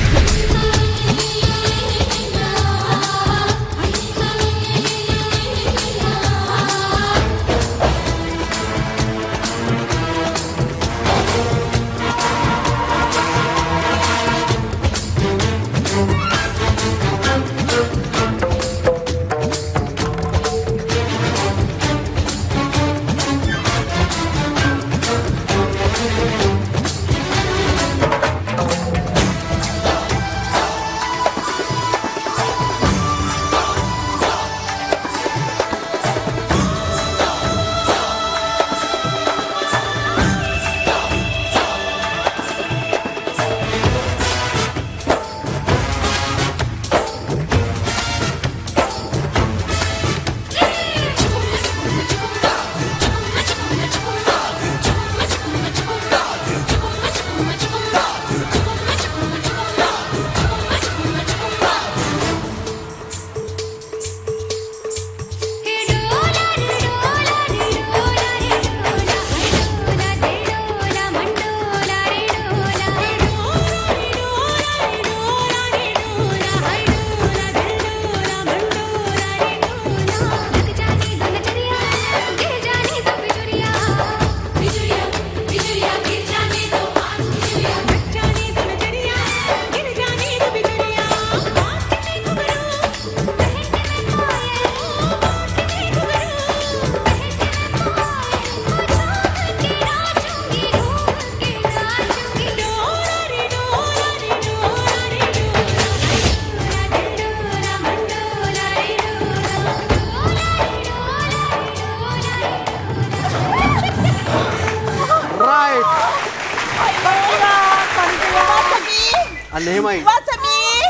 අන්න එහෙමයි. වසමී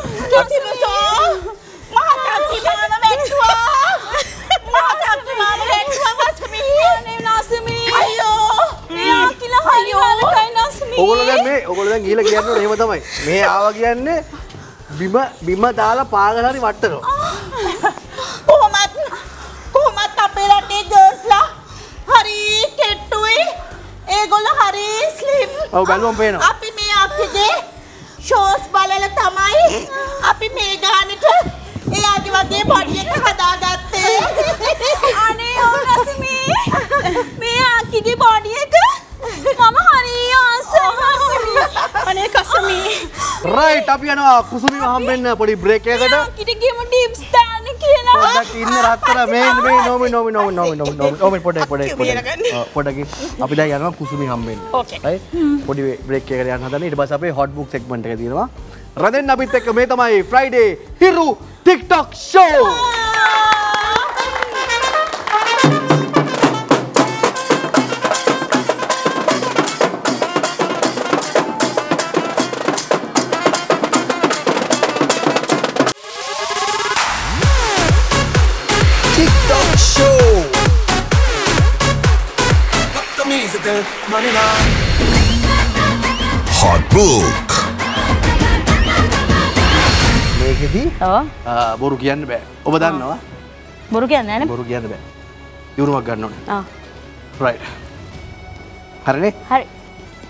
කිසිමසෝ මහත්කි මාන මෙට්ටුවා මහත්කි මාන මෙට්ටුවා වසමී අනේ නාසමී අයියෝ එයා කියලා හරියට කයි නාසමී ඔයගොල්ලෝ දැන් මේ ඔයගොල්ලෝ දැන් ගිහලා කියන්නේ එහෙම තමයි. මේ ආවා කියන්නේ බිම බිම දාලා පාගල හරි වට්ටනවා. කොහොමත් කොහොමත් අපේ රටේ ගර්ල්ස්ලා හරි කෙට්ටුයි ඒගොල්ලෝ හරි ස්ලිම්. ඔව් බැලුවම පේනවා. අපි මේ අක්කගේ ෂෝස් බලලා තමයි අපි මේ ගානට එයාගේ වගේ බොඩි එක හදාගත්තේ. අනේ ඔව් රසමී මේ අක්කගේ බොඩි එක මම හරි ආසයි. අනේ කසමී රයිට් අපි යනවා කුසුමිව හම්බෙන්න පොඩි බ්‍රේක් එකකට. කිට ගියමු ටිප්ස් දාන්න කියලා. පොඩ්ඩක් ඉන්න රත්තර මේ මේ නොමි නොමි නොමි නොමි නොමි නොමි නොමි පොඩ්ඩක් පොඩ්ඩක් පොඩ්ඩක් පොඩ්ඩක් අපි දැන් යනවා කුසුමි හම්බෙන්න. රයිට් පොඩි බ්‍රේක් එකකට යන්න හදන්නේ. ඊට පස්සේ අපේ හොට් බුක් සෙග්මන්ට් එක තියෙනවා. රදෙන් අපිත් එක්ක මේ තමයි Friday Hiru TikTok show. Hot book. මේකෙදි බොරු කියන්න බෑ. ඔබ දන්නවා? බොරු කියන්නේ නැහැ නේ. බොරු කියන්න බෑ. යුරුමක් ගන්න ඕනේ. ආ. රයිට්. හරිනේ? හරි.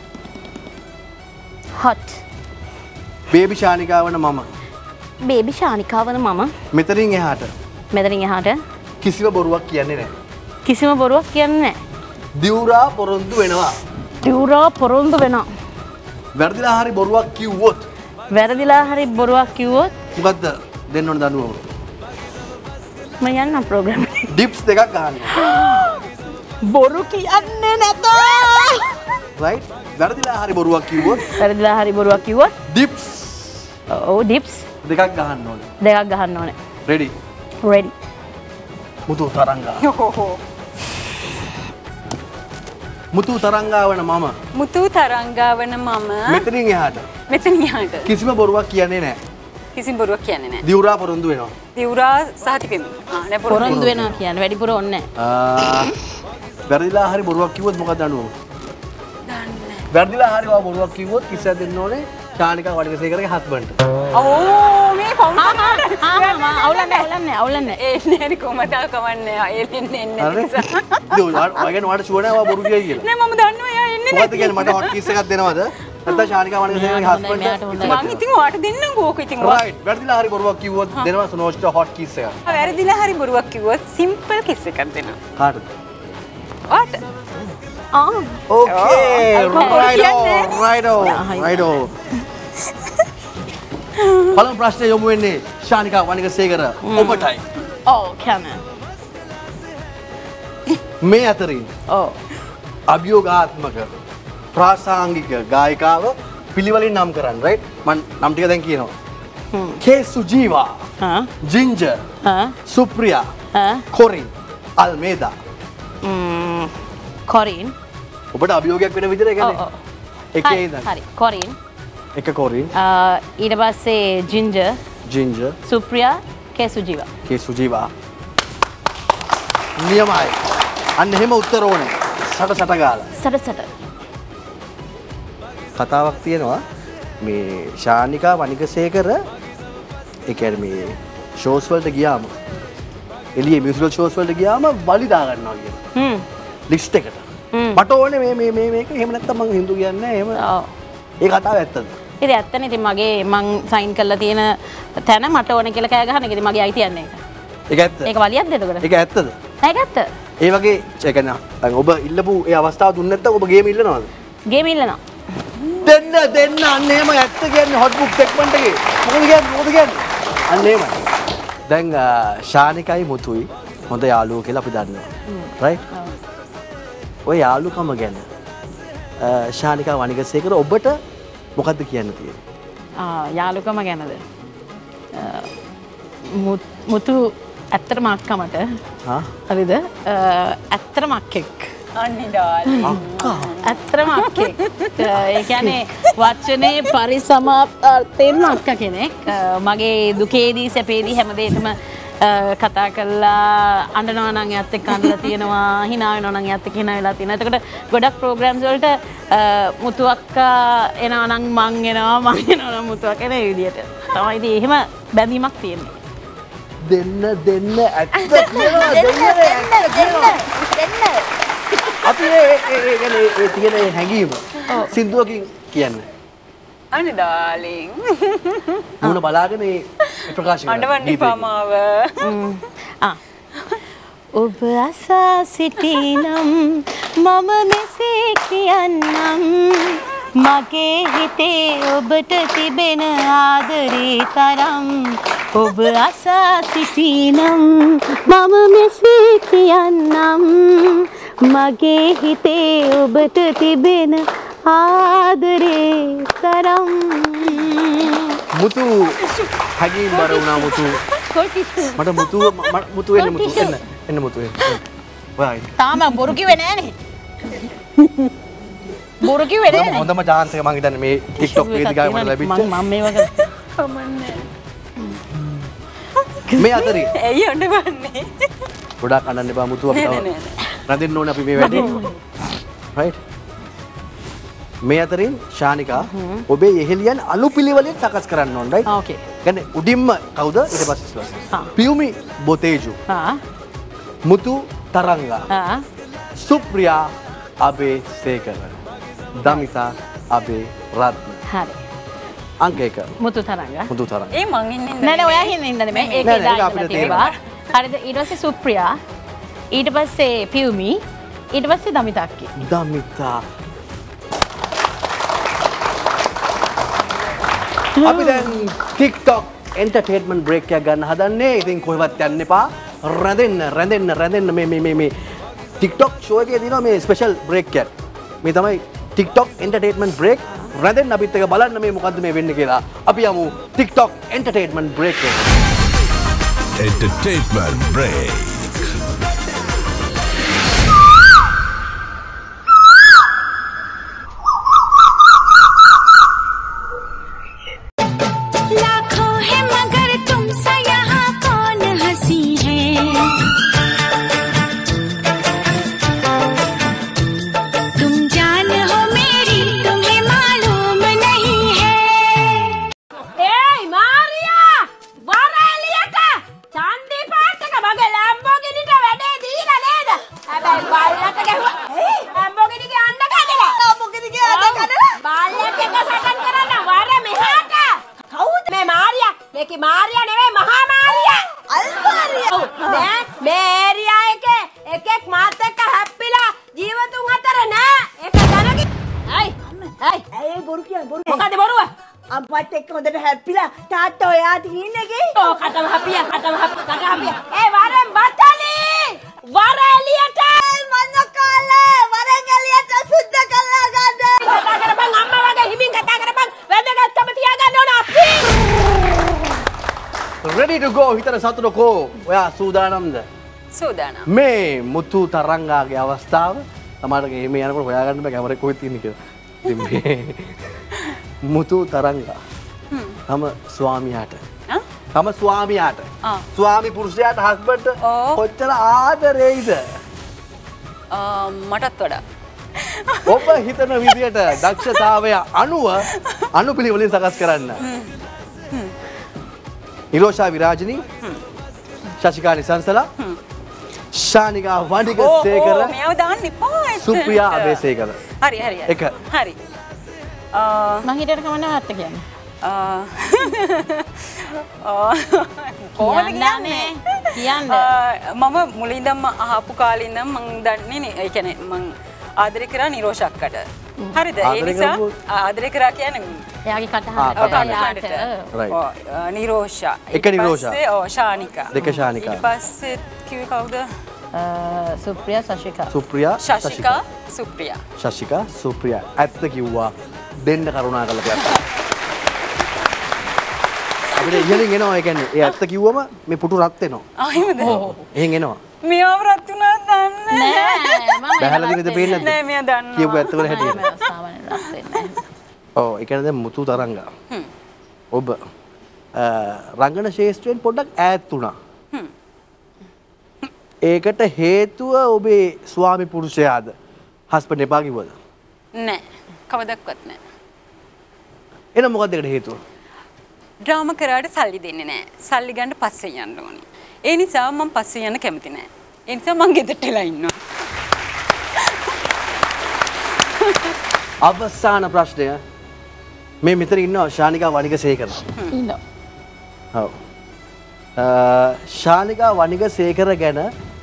hot. බේබි ශානිකා වන මම. බේබි ශානිකා වන මම. මෙතනින් එහාට. මෙතනින් එහාට. කිසිම බොරුවක් කියන්නේ නැහැ. කිසිම බොරුවක් කියන්නේ නැහැ. දිවුරා පොරොන්දු වෙනවා. දිවුරා පොරොන්දු වෙනවා. වැරදිලා හරි බොරුවක් කිව්වොත්. වැරදිලා හරි බොරුවක් කිව්වොත්. මොකද්ද දෙන්න ඕන දඬුවම? මම යන්න ප්‍රෝග්‍රෑම් එකට. ඩිප්ස් දෙකක් ගන්න. බොරු කියන්නේ නැත. රයිට්. වැරදිලා හරි බොරුවක් කිව්වොත්. වැරදිලා හරි බොරුවක් කිව්වොත්. ඩිප්ස්. ඔව් ඩිප්ස්. දෙකක් ගහන්න ඕනේ. දෙකක් ගහන්න ඕනේ. රෙඩි. රෙඩි. මුතු තරංගා. මුතු තරංගාවන මම. මුතු තරංගාවන මම. මෙතනින් එහාට. මෙතනින් එහාට. කිසිම බොරුවක් කියන්නේ නැහැ. කිසිම බොරුවක් කියන්නේ නැහැ. දිවුරා පොරොන්දු වෙනවා. දිවුරා සහතිකෙමු. ආ නෑ පොරොන්දු වෙනවා කියන්නේ වැඩිපුර ඕනේ නැහැ. වැරදිලා හරි බොරුවක් කිව්වොත් මොකක්ද අනුව? දන්නේ. වැරදිලා හරි බොරුවක් කිව්වොත් කිස්සක් දෙන්න ඕනේ ශානිකා වඩිකසේකරගේ හස්බන්ඩ්. ඕ මේ පවුන. ආ ආ අවුලන්නේ අවුලන්නේ අවුලන්නේ. ඒ නේරි කොහමද කවන්නේ. එන්නේ එන්නේ. දෝ වගේ නෝට ෂුවර් නෑ බොරු කියයි කියලා. නෑ මම දන්නවා එයා එන්නේ නැහැ. කොහොමද කියන්නේ මට හොට් කිස් එකක් දෙනවද? නැත්නම් ශානිකා වඩිකසේකරගේ හස්බන්ඩ්. මම ඉතින් ඔයාට දෙන්නම් ඕක ඉතින්. රයිට්. වැරදිලා හරි බොරුවක් කිව්වොත් දෙනවා සනෝෂ්ට හොට් කිස් එකක්. වැරදිලා හරි බොරුවක් කිව්වොත් සිම්පල් කිස් එකක් දෙනවා. කාටද? ඔයාට. ආ. Okay. Right on. Right on. Right on. පළමු ප්‍රශ්නේ යොමු වෙන්නේ ශානිකා වනිගසේකර ඔබටයි. ඔව් කියන්න. මේ අතරින් ඔව් අභියෝගාත්මක ප්‍රාසංගික ගායිකාව පිළිවෙලින් නම් කරන්න රයිට් මම නම් ටික දැන් කියනවා. කේ සුජීවා හා ජින්ජර් හා සුප්‍රියා හා කොරින් අල්මේදා ම්ම් කොරින් ඔබට අභියෝගයක් වෙන විදිහට කියන්නේ එකේ ඉඳන් හරි කොරින් එක කොරින් ඊට පස්සේ ජින්ජර් ජින්ජර් සුප්‍රියා කේ සුජීවා කේ සුජීවා නියමයි අන්න එහෙම උත්තර ඕනේ සට සට ගාලා සට සට කතාවක් තියෙනවා මේ ශානිකා වනිගසේකර ඒ කියන්නේ මේ ෂෝස් වලට ගියාම එළියේ මියුසිකල් ෂෝස් වලට ගියාම බලි දා ගන්නවා කියන හ්ම් ලිස්ට් එකට මට ඕනේ මේ මේ මේ මේක එහෙම නැත්තම් මං හින්දු කියන්නේ නැහැ එහෙම ඔව් ඒ කතාව ඇත්තද ඉතින් ඇත්තනේ ඉතින් මගේ මං සයින් කරලා තියෙන තැන මට ඕනේ කියලා කෑ ගහන එක ඉතින් මගේ අයිතියක් නෑ ඒක ඇත්ත ඒක වලියක්ද එතකොට ඒක ඇත්තද ඒක ඇත්ත ඒ වගේ ඒ කියන්නේ දැන් ඔබ ඉල්ලපු ඒ අවස්ථාව දුන්නේ නැත්තම් ඔබ ගේම ඉල්ලනවද ගේම ඉල්ලනවා දෙන්න දෙන්න අන්න එහෙම ඇත්ත කියන්නේ හොට් බුක් සෙග්මන්ට් එකේ මොකද කියන්නේ මොකද කියන්නේ අන්න එහෙමයි දැන් ශානිකයි මුතුයි හොඳ යාළුවෝ කියලා අපි දන්නවා රයිට් ඔය යාළුකම ගැන ශානිකා වනිගසේකර ඔබට මොකද්ද කියන්න තියෙන්නේ ආ යාළුකම ගැනද මුතු ඇත්තටම අක්කමට හා හරිද ඇත්තටම අක්කෙක් අන්නේ ඩාර්ලින් අක්කා ඇත්තටම අක්කෙක් ඒ කියන්නේ වචනේ පරිසමාප්තාර්ථයෙන්ම අක්කා කෙනෙක් මගේ දුකේදී සැපේදී හැමදේටම කතා කරලා අඬනවා නම් එයාත් එක්ක අඬලා තියෙනවා hina වෙනවා නම් එයාත් එක්ක hina වෙලා තියෙනවා. එතකොට ගොඩක් ප්‍රෝග්‍රෑම්ස් වලට මුතු අක්කා එනවා නම් මං එනවා මං එනවා නම් මුතු අක්කා එන විදියට. තමයි ඉතින් එහෙම බැඳීමක් තියෙන්නේ. දෙන්න දෙන්න ඇත්ත කියනවා දෙන්න දෙන්න දෙන්න අපි ඒ ඒ කියන්නේ ඒ තියෙන හැඟීම සින්දුවකින් කියන්නේ අනේ ඩාර්ලින් මොන බලාගෙන ඒ ප්‍රකාශ කරනවා අඬවන්නේ පාමාව ආ ඔබ අසා සිටිනම් මම මෙසේ කියන්නම් මගේ හිතේ ඔබට තිබෙන ආදරේ තරම් ඔබ අසා සිටිනම් මම මෙසේ කියන්නම් මගේ හිතේ ඔබට තිබෙන ආදරේ තරම් මුතු හැඟීම් බර වුණා මුතු මට මුතු මුතු වෙන්න මුතු එන්න එන්න මුතු එන්න ඔයයි තාම බොරු කිව්වේ නෑනේ බොරු කිව්වේ නෑනේ හොඳම chance එක මං හිතන්නේ මේ TikTok වේදිකාවේ මට ලැබිච්ච මම මම මේ වගේ කමන්නේ මේ අතරින් ඇයි අඬවන්නේ ගොඩක් අඬන්න එපා මුතු අපිට රඳින්න ඕනේ අපි මේ වැඩේ right මේ අතරින් ශානිකා ඔබේ යෙහෙලියන් අලුපිළිවෙලින් සකස් කරන්න ඕන right okay කියන්නේ උඩින්ම කවුද ඊට පස්සේ හා පියුමි බොතේජු හා මුතු තරංගා හා සුප්‍රියා අබේ සේකර දමිතා අබේ රත්න හරි. අංක එක. මුතු තරංග. මුතු තරංග. ඒ මං ඉන්නේ නෑ නෑ ඔයා හින්දා ඉඳන්නේ මේ ඒකේ දාන්න තිබ්බා. හරිද ඊට පස්සේ සුප්‍රියා ඊට පස්සේ පියුමි ඊට පස්සේ දමිතාක්කි. දමිතා. අපි දැන් TikTok entertainment break එකක් ගන්න හදන්නේ. ඉතින් කොහෙවත් යන්න එපා. රැඳෙන්න රැඳෙන්න රැඳෙන්න මේ මේ මේ මේ TikTok show එකේ දිනවා මේ special break එකක්. මේ තමයි TikTok entertainment break. රැඳෙන්න අපිත් එක බලන්න මේ මොකද්ද මේ වෙන්නේ කියලා. අපි යමු TikTok entertainment break එක. Entertainment break. लाखों है मगर तुमसे यहाँ कौन हंसी है तुम जान हो मेरी तुम्हें मालूम नहीं है ए मारिया වරලියට චන්දි පාටක මගේ ලැම්බෝගිනිට වැඩේ දීලා නේද හැබැයි බල්ලට ගැහුවා ඒ ලැම්බෝගිනිගේ අන්න කඩලා ලැම්බෝගිනිගේ අන්න කඩලා බල්ලට එක සටන් කරන්න වර මෙහාට කවුද මේ මාරියා මේකේ මාරියා නෙවෙයි මහා මාරියා අල්මාරියා නෑ මේ ඒරියා එකේ එකෙක් මාත් එක්ක හැප්පිලා ජීවතුන් අතර නෑ ඒක දැනගි අයි අයි ඒ බොරු කියන බොරු මොකද බොරුව අම්පත් එක්ක හොඳට හැප්පිලා තාත්තා ඔයාට හින්නේගේ ඕ කටම හපියා කටම හප කට හපියා ඒ වරෙන් බතලි වර එලියට මන්න කාලේ වරෙන් එලියට සුද්ධ කළා ගන්න කතා කරපන් අම්මා වගේ හිමින් කතා කරපන් වැදගත්කම තියාගන්න ඕන අපි ready to go හිතන සතුටකෝ ඔයා සූදානම්ද සූදානම් මේ මුතු තරංගාගේ අවස්ථාව තමයි එහෙම යනකොට හොයාගන්න බෑ කැමරේ කොහෙද තියෙන්නේ කියලා ඉතින් මේ මුතු තරංගා තම ස්වාමියාට තම ස්වාමියාට ස්වාමි පුරුෂයාට හස්බන්ඩ් කොච්චර ආදරේයිද මටත් වඩා ඔබ හිතන විදියට දක්ෂතාවය අනුව අනුපිළිවෙලින් සකස් කරන්න නිරෝෂා විරාජනී ශශිකා නිසංසලා ශානිකා වඩිගසේකර මෙයාව දාන්න එපා සුප්‍රියා අබේසේකර හරි හරි එක හරි මං හිතට කමන්න වාර්ත කියන්නේ. කොහොමද කියන්නේ? කියන්නේ මම මුලින්දම අහපු කාලේ ඉඳන් මං දන්නේ නේ. ඒ කියන්නේ මං ආදරේ කරා නිරෝෂක්කට. හරිද? ඒ නිසා ආදරේ කරා කියන්නේ එයාගේ කටහඬට නිරෝෂා. එක නිරෝෂා. ඊපස්සේ ඔව් ශානිකා. දෙක ශානිකා. ඊට පස්සේ කිව්වේ කවුද? සුප්‍රියා ශශිකා. සුප්‍රියා ශශිකා සුප්‍රියා. ශශිකා සුප්‍රියා. ඇත්ත කිව්වා. දෙන්න කරුණා කළා කියලා. අපිට ඉහළින් එනවා ඒ කියන්නේ ඒ ඇත්ත කිව්වම මේ පුටු රත් වෙනවා. ආ එහෙමද? එහෙන් එනවා. මෙයාව රත් වුණා දන්නේ නෑ මම බහැලා දිනේද පේන්නේ නැද්ද? නෑ මෙයා දන්නවා. කියපු ඇත්ත වල හැටියට. සාමාන්‍ය රත් වෙන්නේ නෑ. ඔව් ඒ කියන්නේ දැන් මුතු තරංගා. හ්ම්. ඔබ රංගන ශේෂ්ත්‍රයෙන් පොඩ්ඩක් ඈත් වුණා. හ්ම්. ඒකට හේතුව ඔබේ ස්වාමි පුරුෂයාද? හස්බන්ඩ් එපා කිව්වද? නෑ. කවදක්වත් නෑ. එහෙනම් මොකක්ද ඒකට හේතුව? ඩ්‍රාමා කරාට සල්ලි දෙන්නේ නෑ. සල්ලි ගන්න පස්සේ යන්න ඕනේ. ඒ නිසා මම පස්සේ යන්න කැමති නෑ. ඒ නිසා මං ගෙදරට එලා ඉන්නවා. අවසාන ප්‍රශ්නය මේ මෙතන ඉන්නවා ශානිකා වනිගසේකර. ඉන්නවා. ඔව්. ශානිකා වනිගසේකර ගැන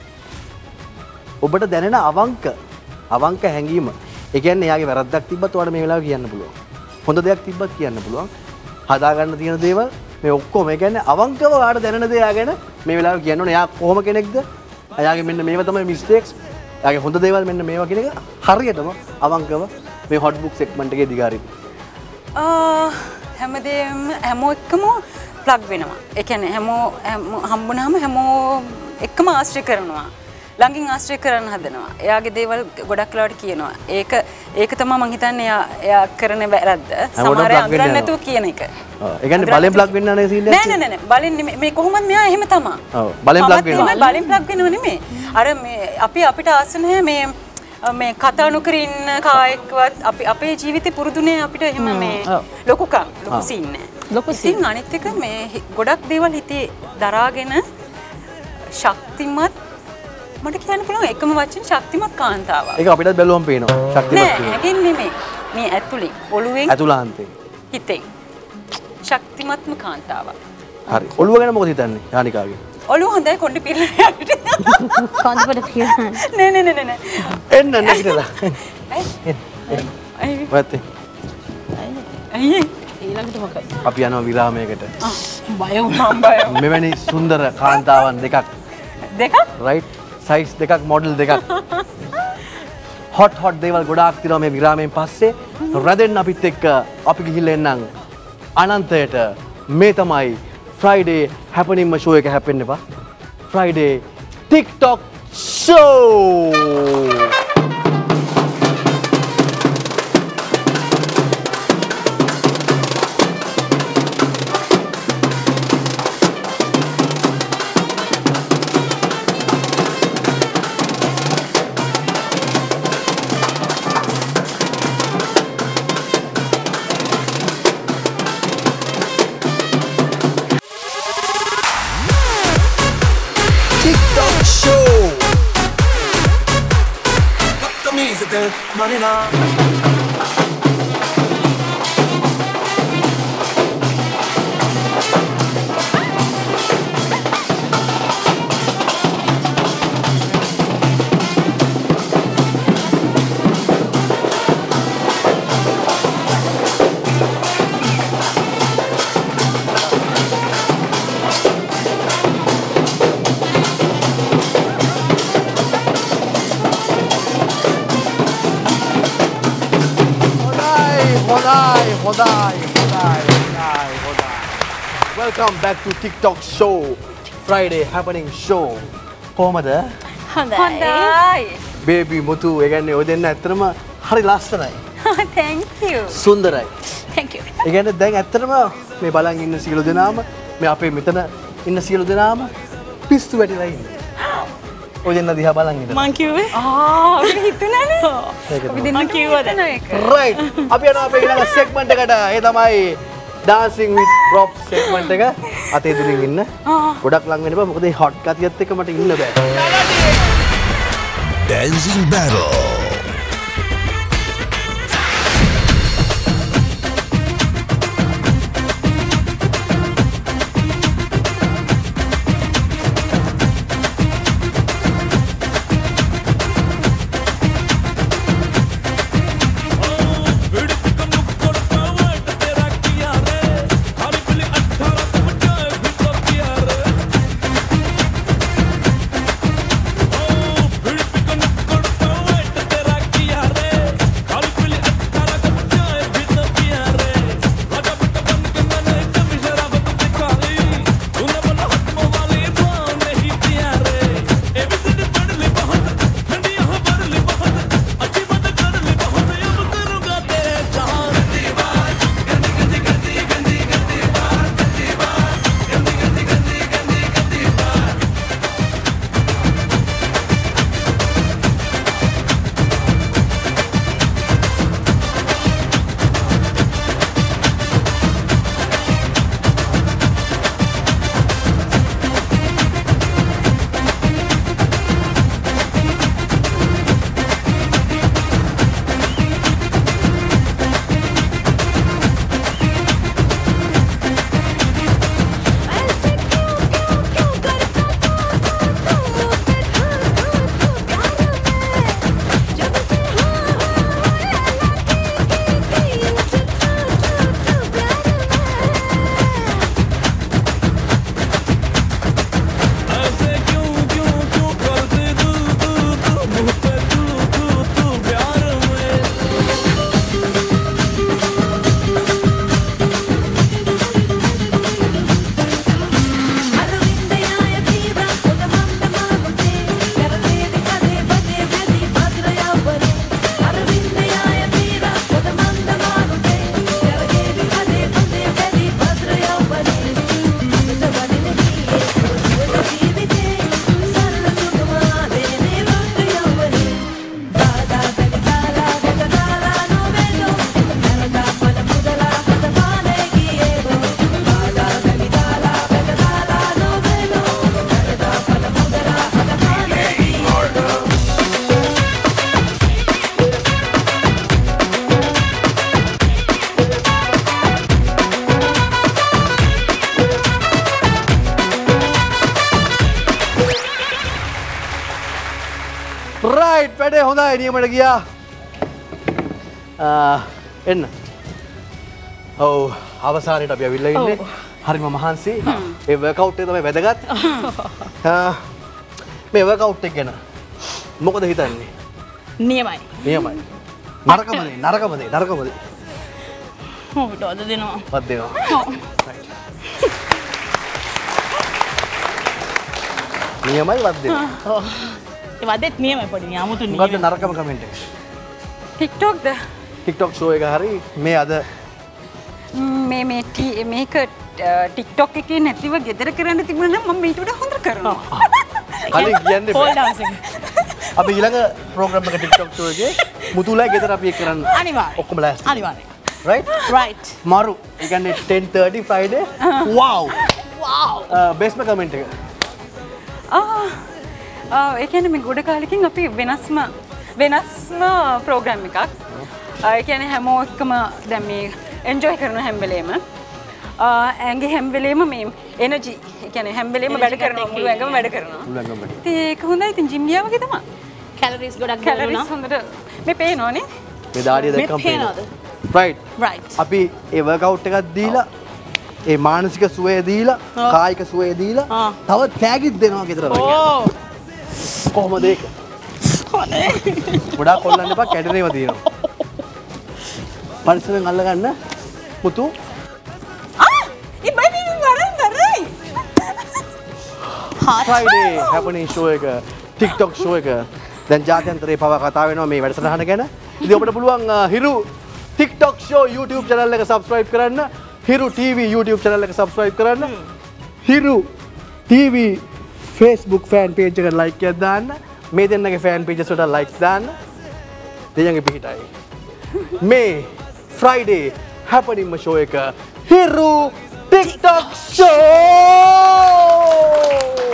ඔබට දැනෙන අවංක අවංක හැඟීම. ඒ කියන්නේ එයාගේ වැරද්දක් තිබ්බත් ඔයාලට මේ වෙලාවේ කියන්න පුළුවන්. හොඳ දෙයක් තිබ්බත් කියන්න පුළුවන්. හදාගන්න තියෙන දේවල් මේ ඔක්කොම ඒ කියන්නේ අවංකව ඔයාලට දැනෙන දේ ගැන මේ වෙලාවේ කියන්න ඕනේ. එයා කොහොම කෙනෙක්ද? එයාගේ මෙන්න මේවා තමයි මිස්ටේක්ස්. එයාගේ හොඳ දේවල් මෙන්න මේවා කියන එක හරියටම අවංකව මේ හොට් බුක් සෙග්මන්ට් එකේ දිගාරින්. ආ හැමදේම හැමෝ එක්කම ප්ලග් වෙනවා. ඒ කියන්නේ හැමෝ හම්බුනහම හැමෝ එක්කම ආශ්‍රය කරනවා. ළඟින් ආශ්‍රය කරන්න හදනවා. එයාගේ දේවල් ගොඩක් වෙලාවට කියනවා. ඒක ඒක තමයි මං හිතන්නේ එයා එයා කරන වැරද්ද. සමහර අය අඳුරන්නේ නැතුව කියන එක. ඔව්. ඒ කියන්නේ බලෙන් ප්ලග් වෙන්න නෑ සීන් එක. නෑ නෑ නෑ බලෙන් මේ කොහොමද මෙයා එහෙම තමයි. ඔව්. බලෙන් ප්ලග් වෙනවා. බලෙන් ප්ලග් වෙනව නෙමෙයි. අර මේ අපි අපිට ආස නැහැ මේ මේ කතා නොකර ඉන්න කායෙක්වත් අපි අපේ ජීවිතේ පුරුදුනේ අපිට එහෙම මේ ලොකුකම් ලොකු සීන් නෑ. ලොකු සීන් අනිත් එක මේ ගොඩක් දේවල් හිතේ දරාගෙන ශක්තිමත් මට කියන්න පුළුවන් එකම වචන ශක්තිමත් කාන්තාවක්. ඒක අපිටත් බැලුවම පේනවා. ශක්තිමත් නෑ, හැගෙන් නෙමෙයි. මේ ඇතුලේ ඔළුවෙන් ඇතුළාන්තේ. හිතෙන්. ශක්තිමත්ම කාන්තාවක්. හරි. ඔළුව ගැන මොකද හිතන්නේ යානිකාගේ? ඔළුව හොඳයි කොණ්ඩේ පිරලා යන්න. කොණ්ඩේ පිරලා. නෑ නෑ නෑ නෑ. එන්න නැගිටලා. අය. වත්තේ. අයියේ. ඊළඟට මොකද? අපි යනවා විරාමයකට. බය වුණා බය. මෙවැනි සුන්දර කාන්තාවන් දෙකක්. දෙකක්? රයිට්. සයිස් දෙකක් මොඩල් දෙකක්. හොට් හොට් දේවල් ගොඩාක් තියෙනවා මේ විරාමයෙන් පස්සේ. රැඳෙන්න අපිත් එක්ක අපි ගිහිල්ලා එන්නම් අනන්තයට. මේ තමයි Friday happening show එක හැපෙන්න එපා. Friday TikTok show. Money now. හොඳයි හොඳයි හොඳයි හොඳයි. Welcome back to TikTok show. Friday happening show. කොහමද? හොඳයි. හොඳයි. Baby මුතු ඒ කියන්නේ ඔය දෙන්න ඇත්තටම හරි ලස්සනයි. Thank you. සුන්දරයි. Thank you. ඒ කියන්නේ දැන් ඇත්තටම මේ බලන් ඉන්න සියලු දෙනාම මේ අපේ මෙතන ඉන්න සියලු දෙනාම පිස්සු වැටිලා ඉන්නේ. ඔය දෙන්න දිහා බලන් ඉන්න. මං කිව්වේ ආ අපිට හිතුණානේ. අපි දෙන්න කිව්වද? Right. අපි යනවා අපේ ඊළඟ segment එකට. ඒ තමයි dancing with props segment එක. අතේ දුරින් ඉන්න. ගොඩක් ලඟ වෙන්න බෑ. මොකද මේ hot ගතියත් එක්ක මට ඉන්න බෑ. Dancing battle. Friday හොඳයි නියමට ගියා. එන්න. ඔව් අවසානයේට අපි අවිල්ලා ඉන්නේ. හරිම මහන්සි. ඒ වර්ක්අවුට් එක තමයි වැදගත්. මේ වර්ක්අවුට් එක ගැන මොකද හිතන්නේ? නියමයි. නියමයි. නරකමනේ නරකමනේ නරකමනේ. ඔබට අද දෙනවා. වත් දෙනවා. ඔව්. නියමයි වත් දෙනවා. ඔව්. ඒ වදෙත් නියමයි පොඩි යාමුතු නියමයි. මොකද්ද නරකම කමෙන්ට් එක? TikTok ද? TikTok show එක හරි මේ අද මේ මේ මේක TikTok එකේ නැතිව ගෙදර කරන්න තිබුණා නම් මම මේට වඩා හොඳ කරනවා. කලින් කියන්නේ පෝල් ඩාන්සින්. අපි ඊළඟ ප්‍රෝග්‍රෑම් එක TikTok show එකේ මුතුලයි ගෙදර අපි ඒක කරන්න අනිවාර්යයෙන්. ඔක්කොම ලෑස්ති. අනිවාර්යයෙන්. right? right. මාරු. ඒ කියන්නේ ten thirty Friday. wow. wow. බෙස්ට්ම කමෙන්ට් එක. ආ ආ ඒ කියන්නේ මේ ගොඩ කාලෙකින් අපි වෙනස්ම වෙනස්ම ප්‍රෝග්‍රෑම් එකක්. ඒ කියන්නේ හැමෝම එක්කම දැන් මේ එන්ජොයි කරන හැම වෙලේම ඇඟේ හැම වෙලේම මේ එනර්ජි ඒ කියන්නේ හැම වෙලේම වැඩ කරනවා මුළු ඇඟම වැඩ කරනවා. මුළු ඇඟම වැඩ. ඉතින් ඒක හොඳයි. ඉතින් ජිම් ගියා වගේ තමයි. කැලරිස් ගොඩක් කැලරිස් හොඳට මේ පේනවනේ. මේ දාඩිය දැක්කම පේනවා. right. right. අපි ඒ වර්ක්අවුට් එකක් දීලා ඒ මානසික සුවය දීලා කායික සුවය දීලා තව තෑගිත් දෙනවා ගෙදර වගේ. ඕ. කොහොමද ඒක? හොනේ. ගොඩාක් කොල්ලන්න එපා කැඩෙනේම තියෙනවා. පරිස්සමෙන් අල්ල ගන්න. මුතු. ආ! ඒ බයි වරයි වරයි. Friday happening show එක TikTok show එක දැන් ජාත්‍යන්තරේ පවා කතා වෙනවා මේ වැඩසටහන ගැන. ඉතින් ඔබට පුළුවන් හිරු TikTok show YouTube channel එක subscribe කරන්න. හිරු T V YouTube channel එක subscribe කරන්න. හිරු T V Facebook fan page එකට like එකක් දාන්න. මේ දෙන්නගේ fan pages වලට likes දාන්න. දෙයන්ගේ පිටයි. මේ Friday happening show එක හිරු TikTok show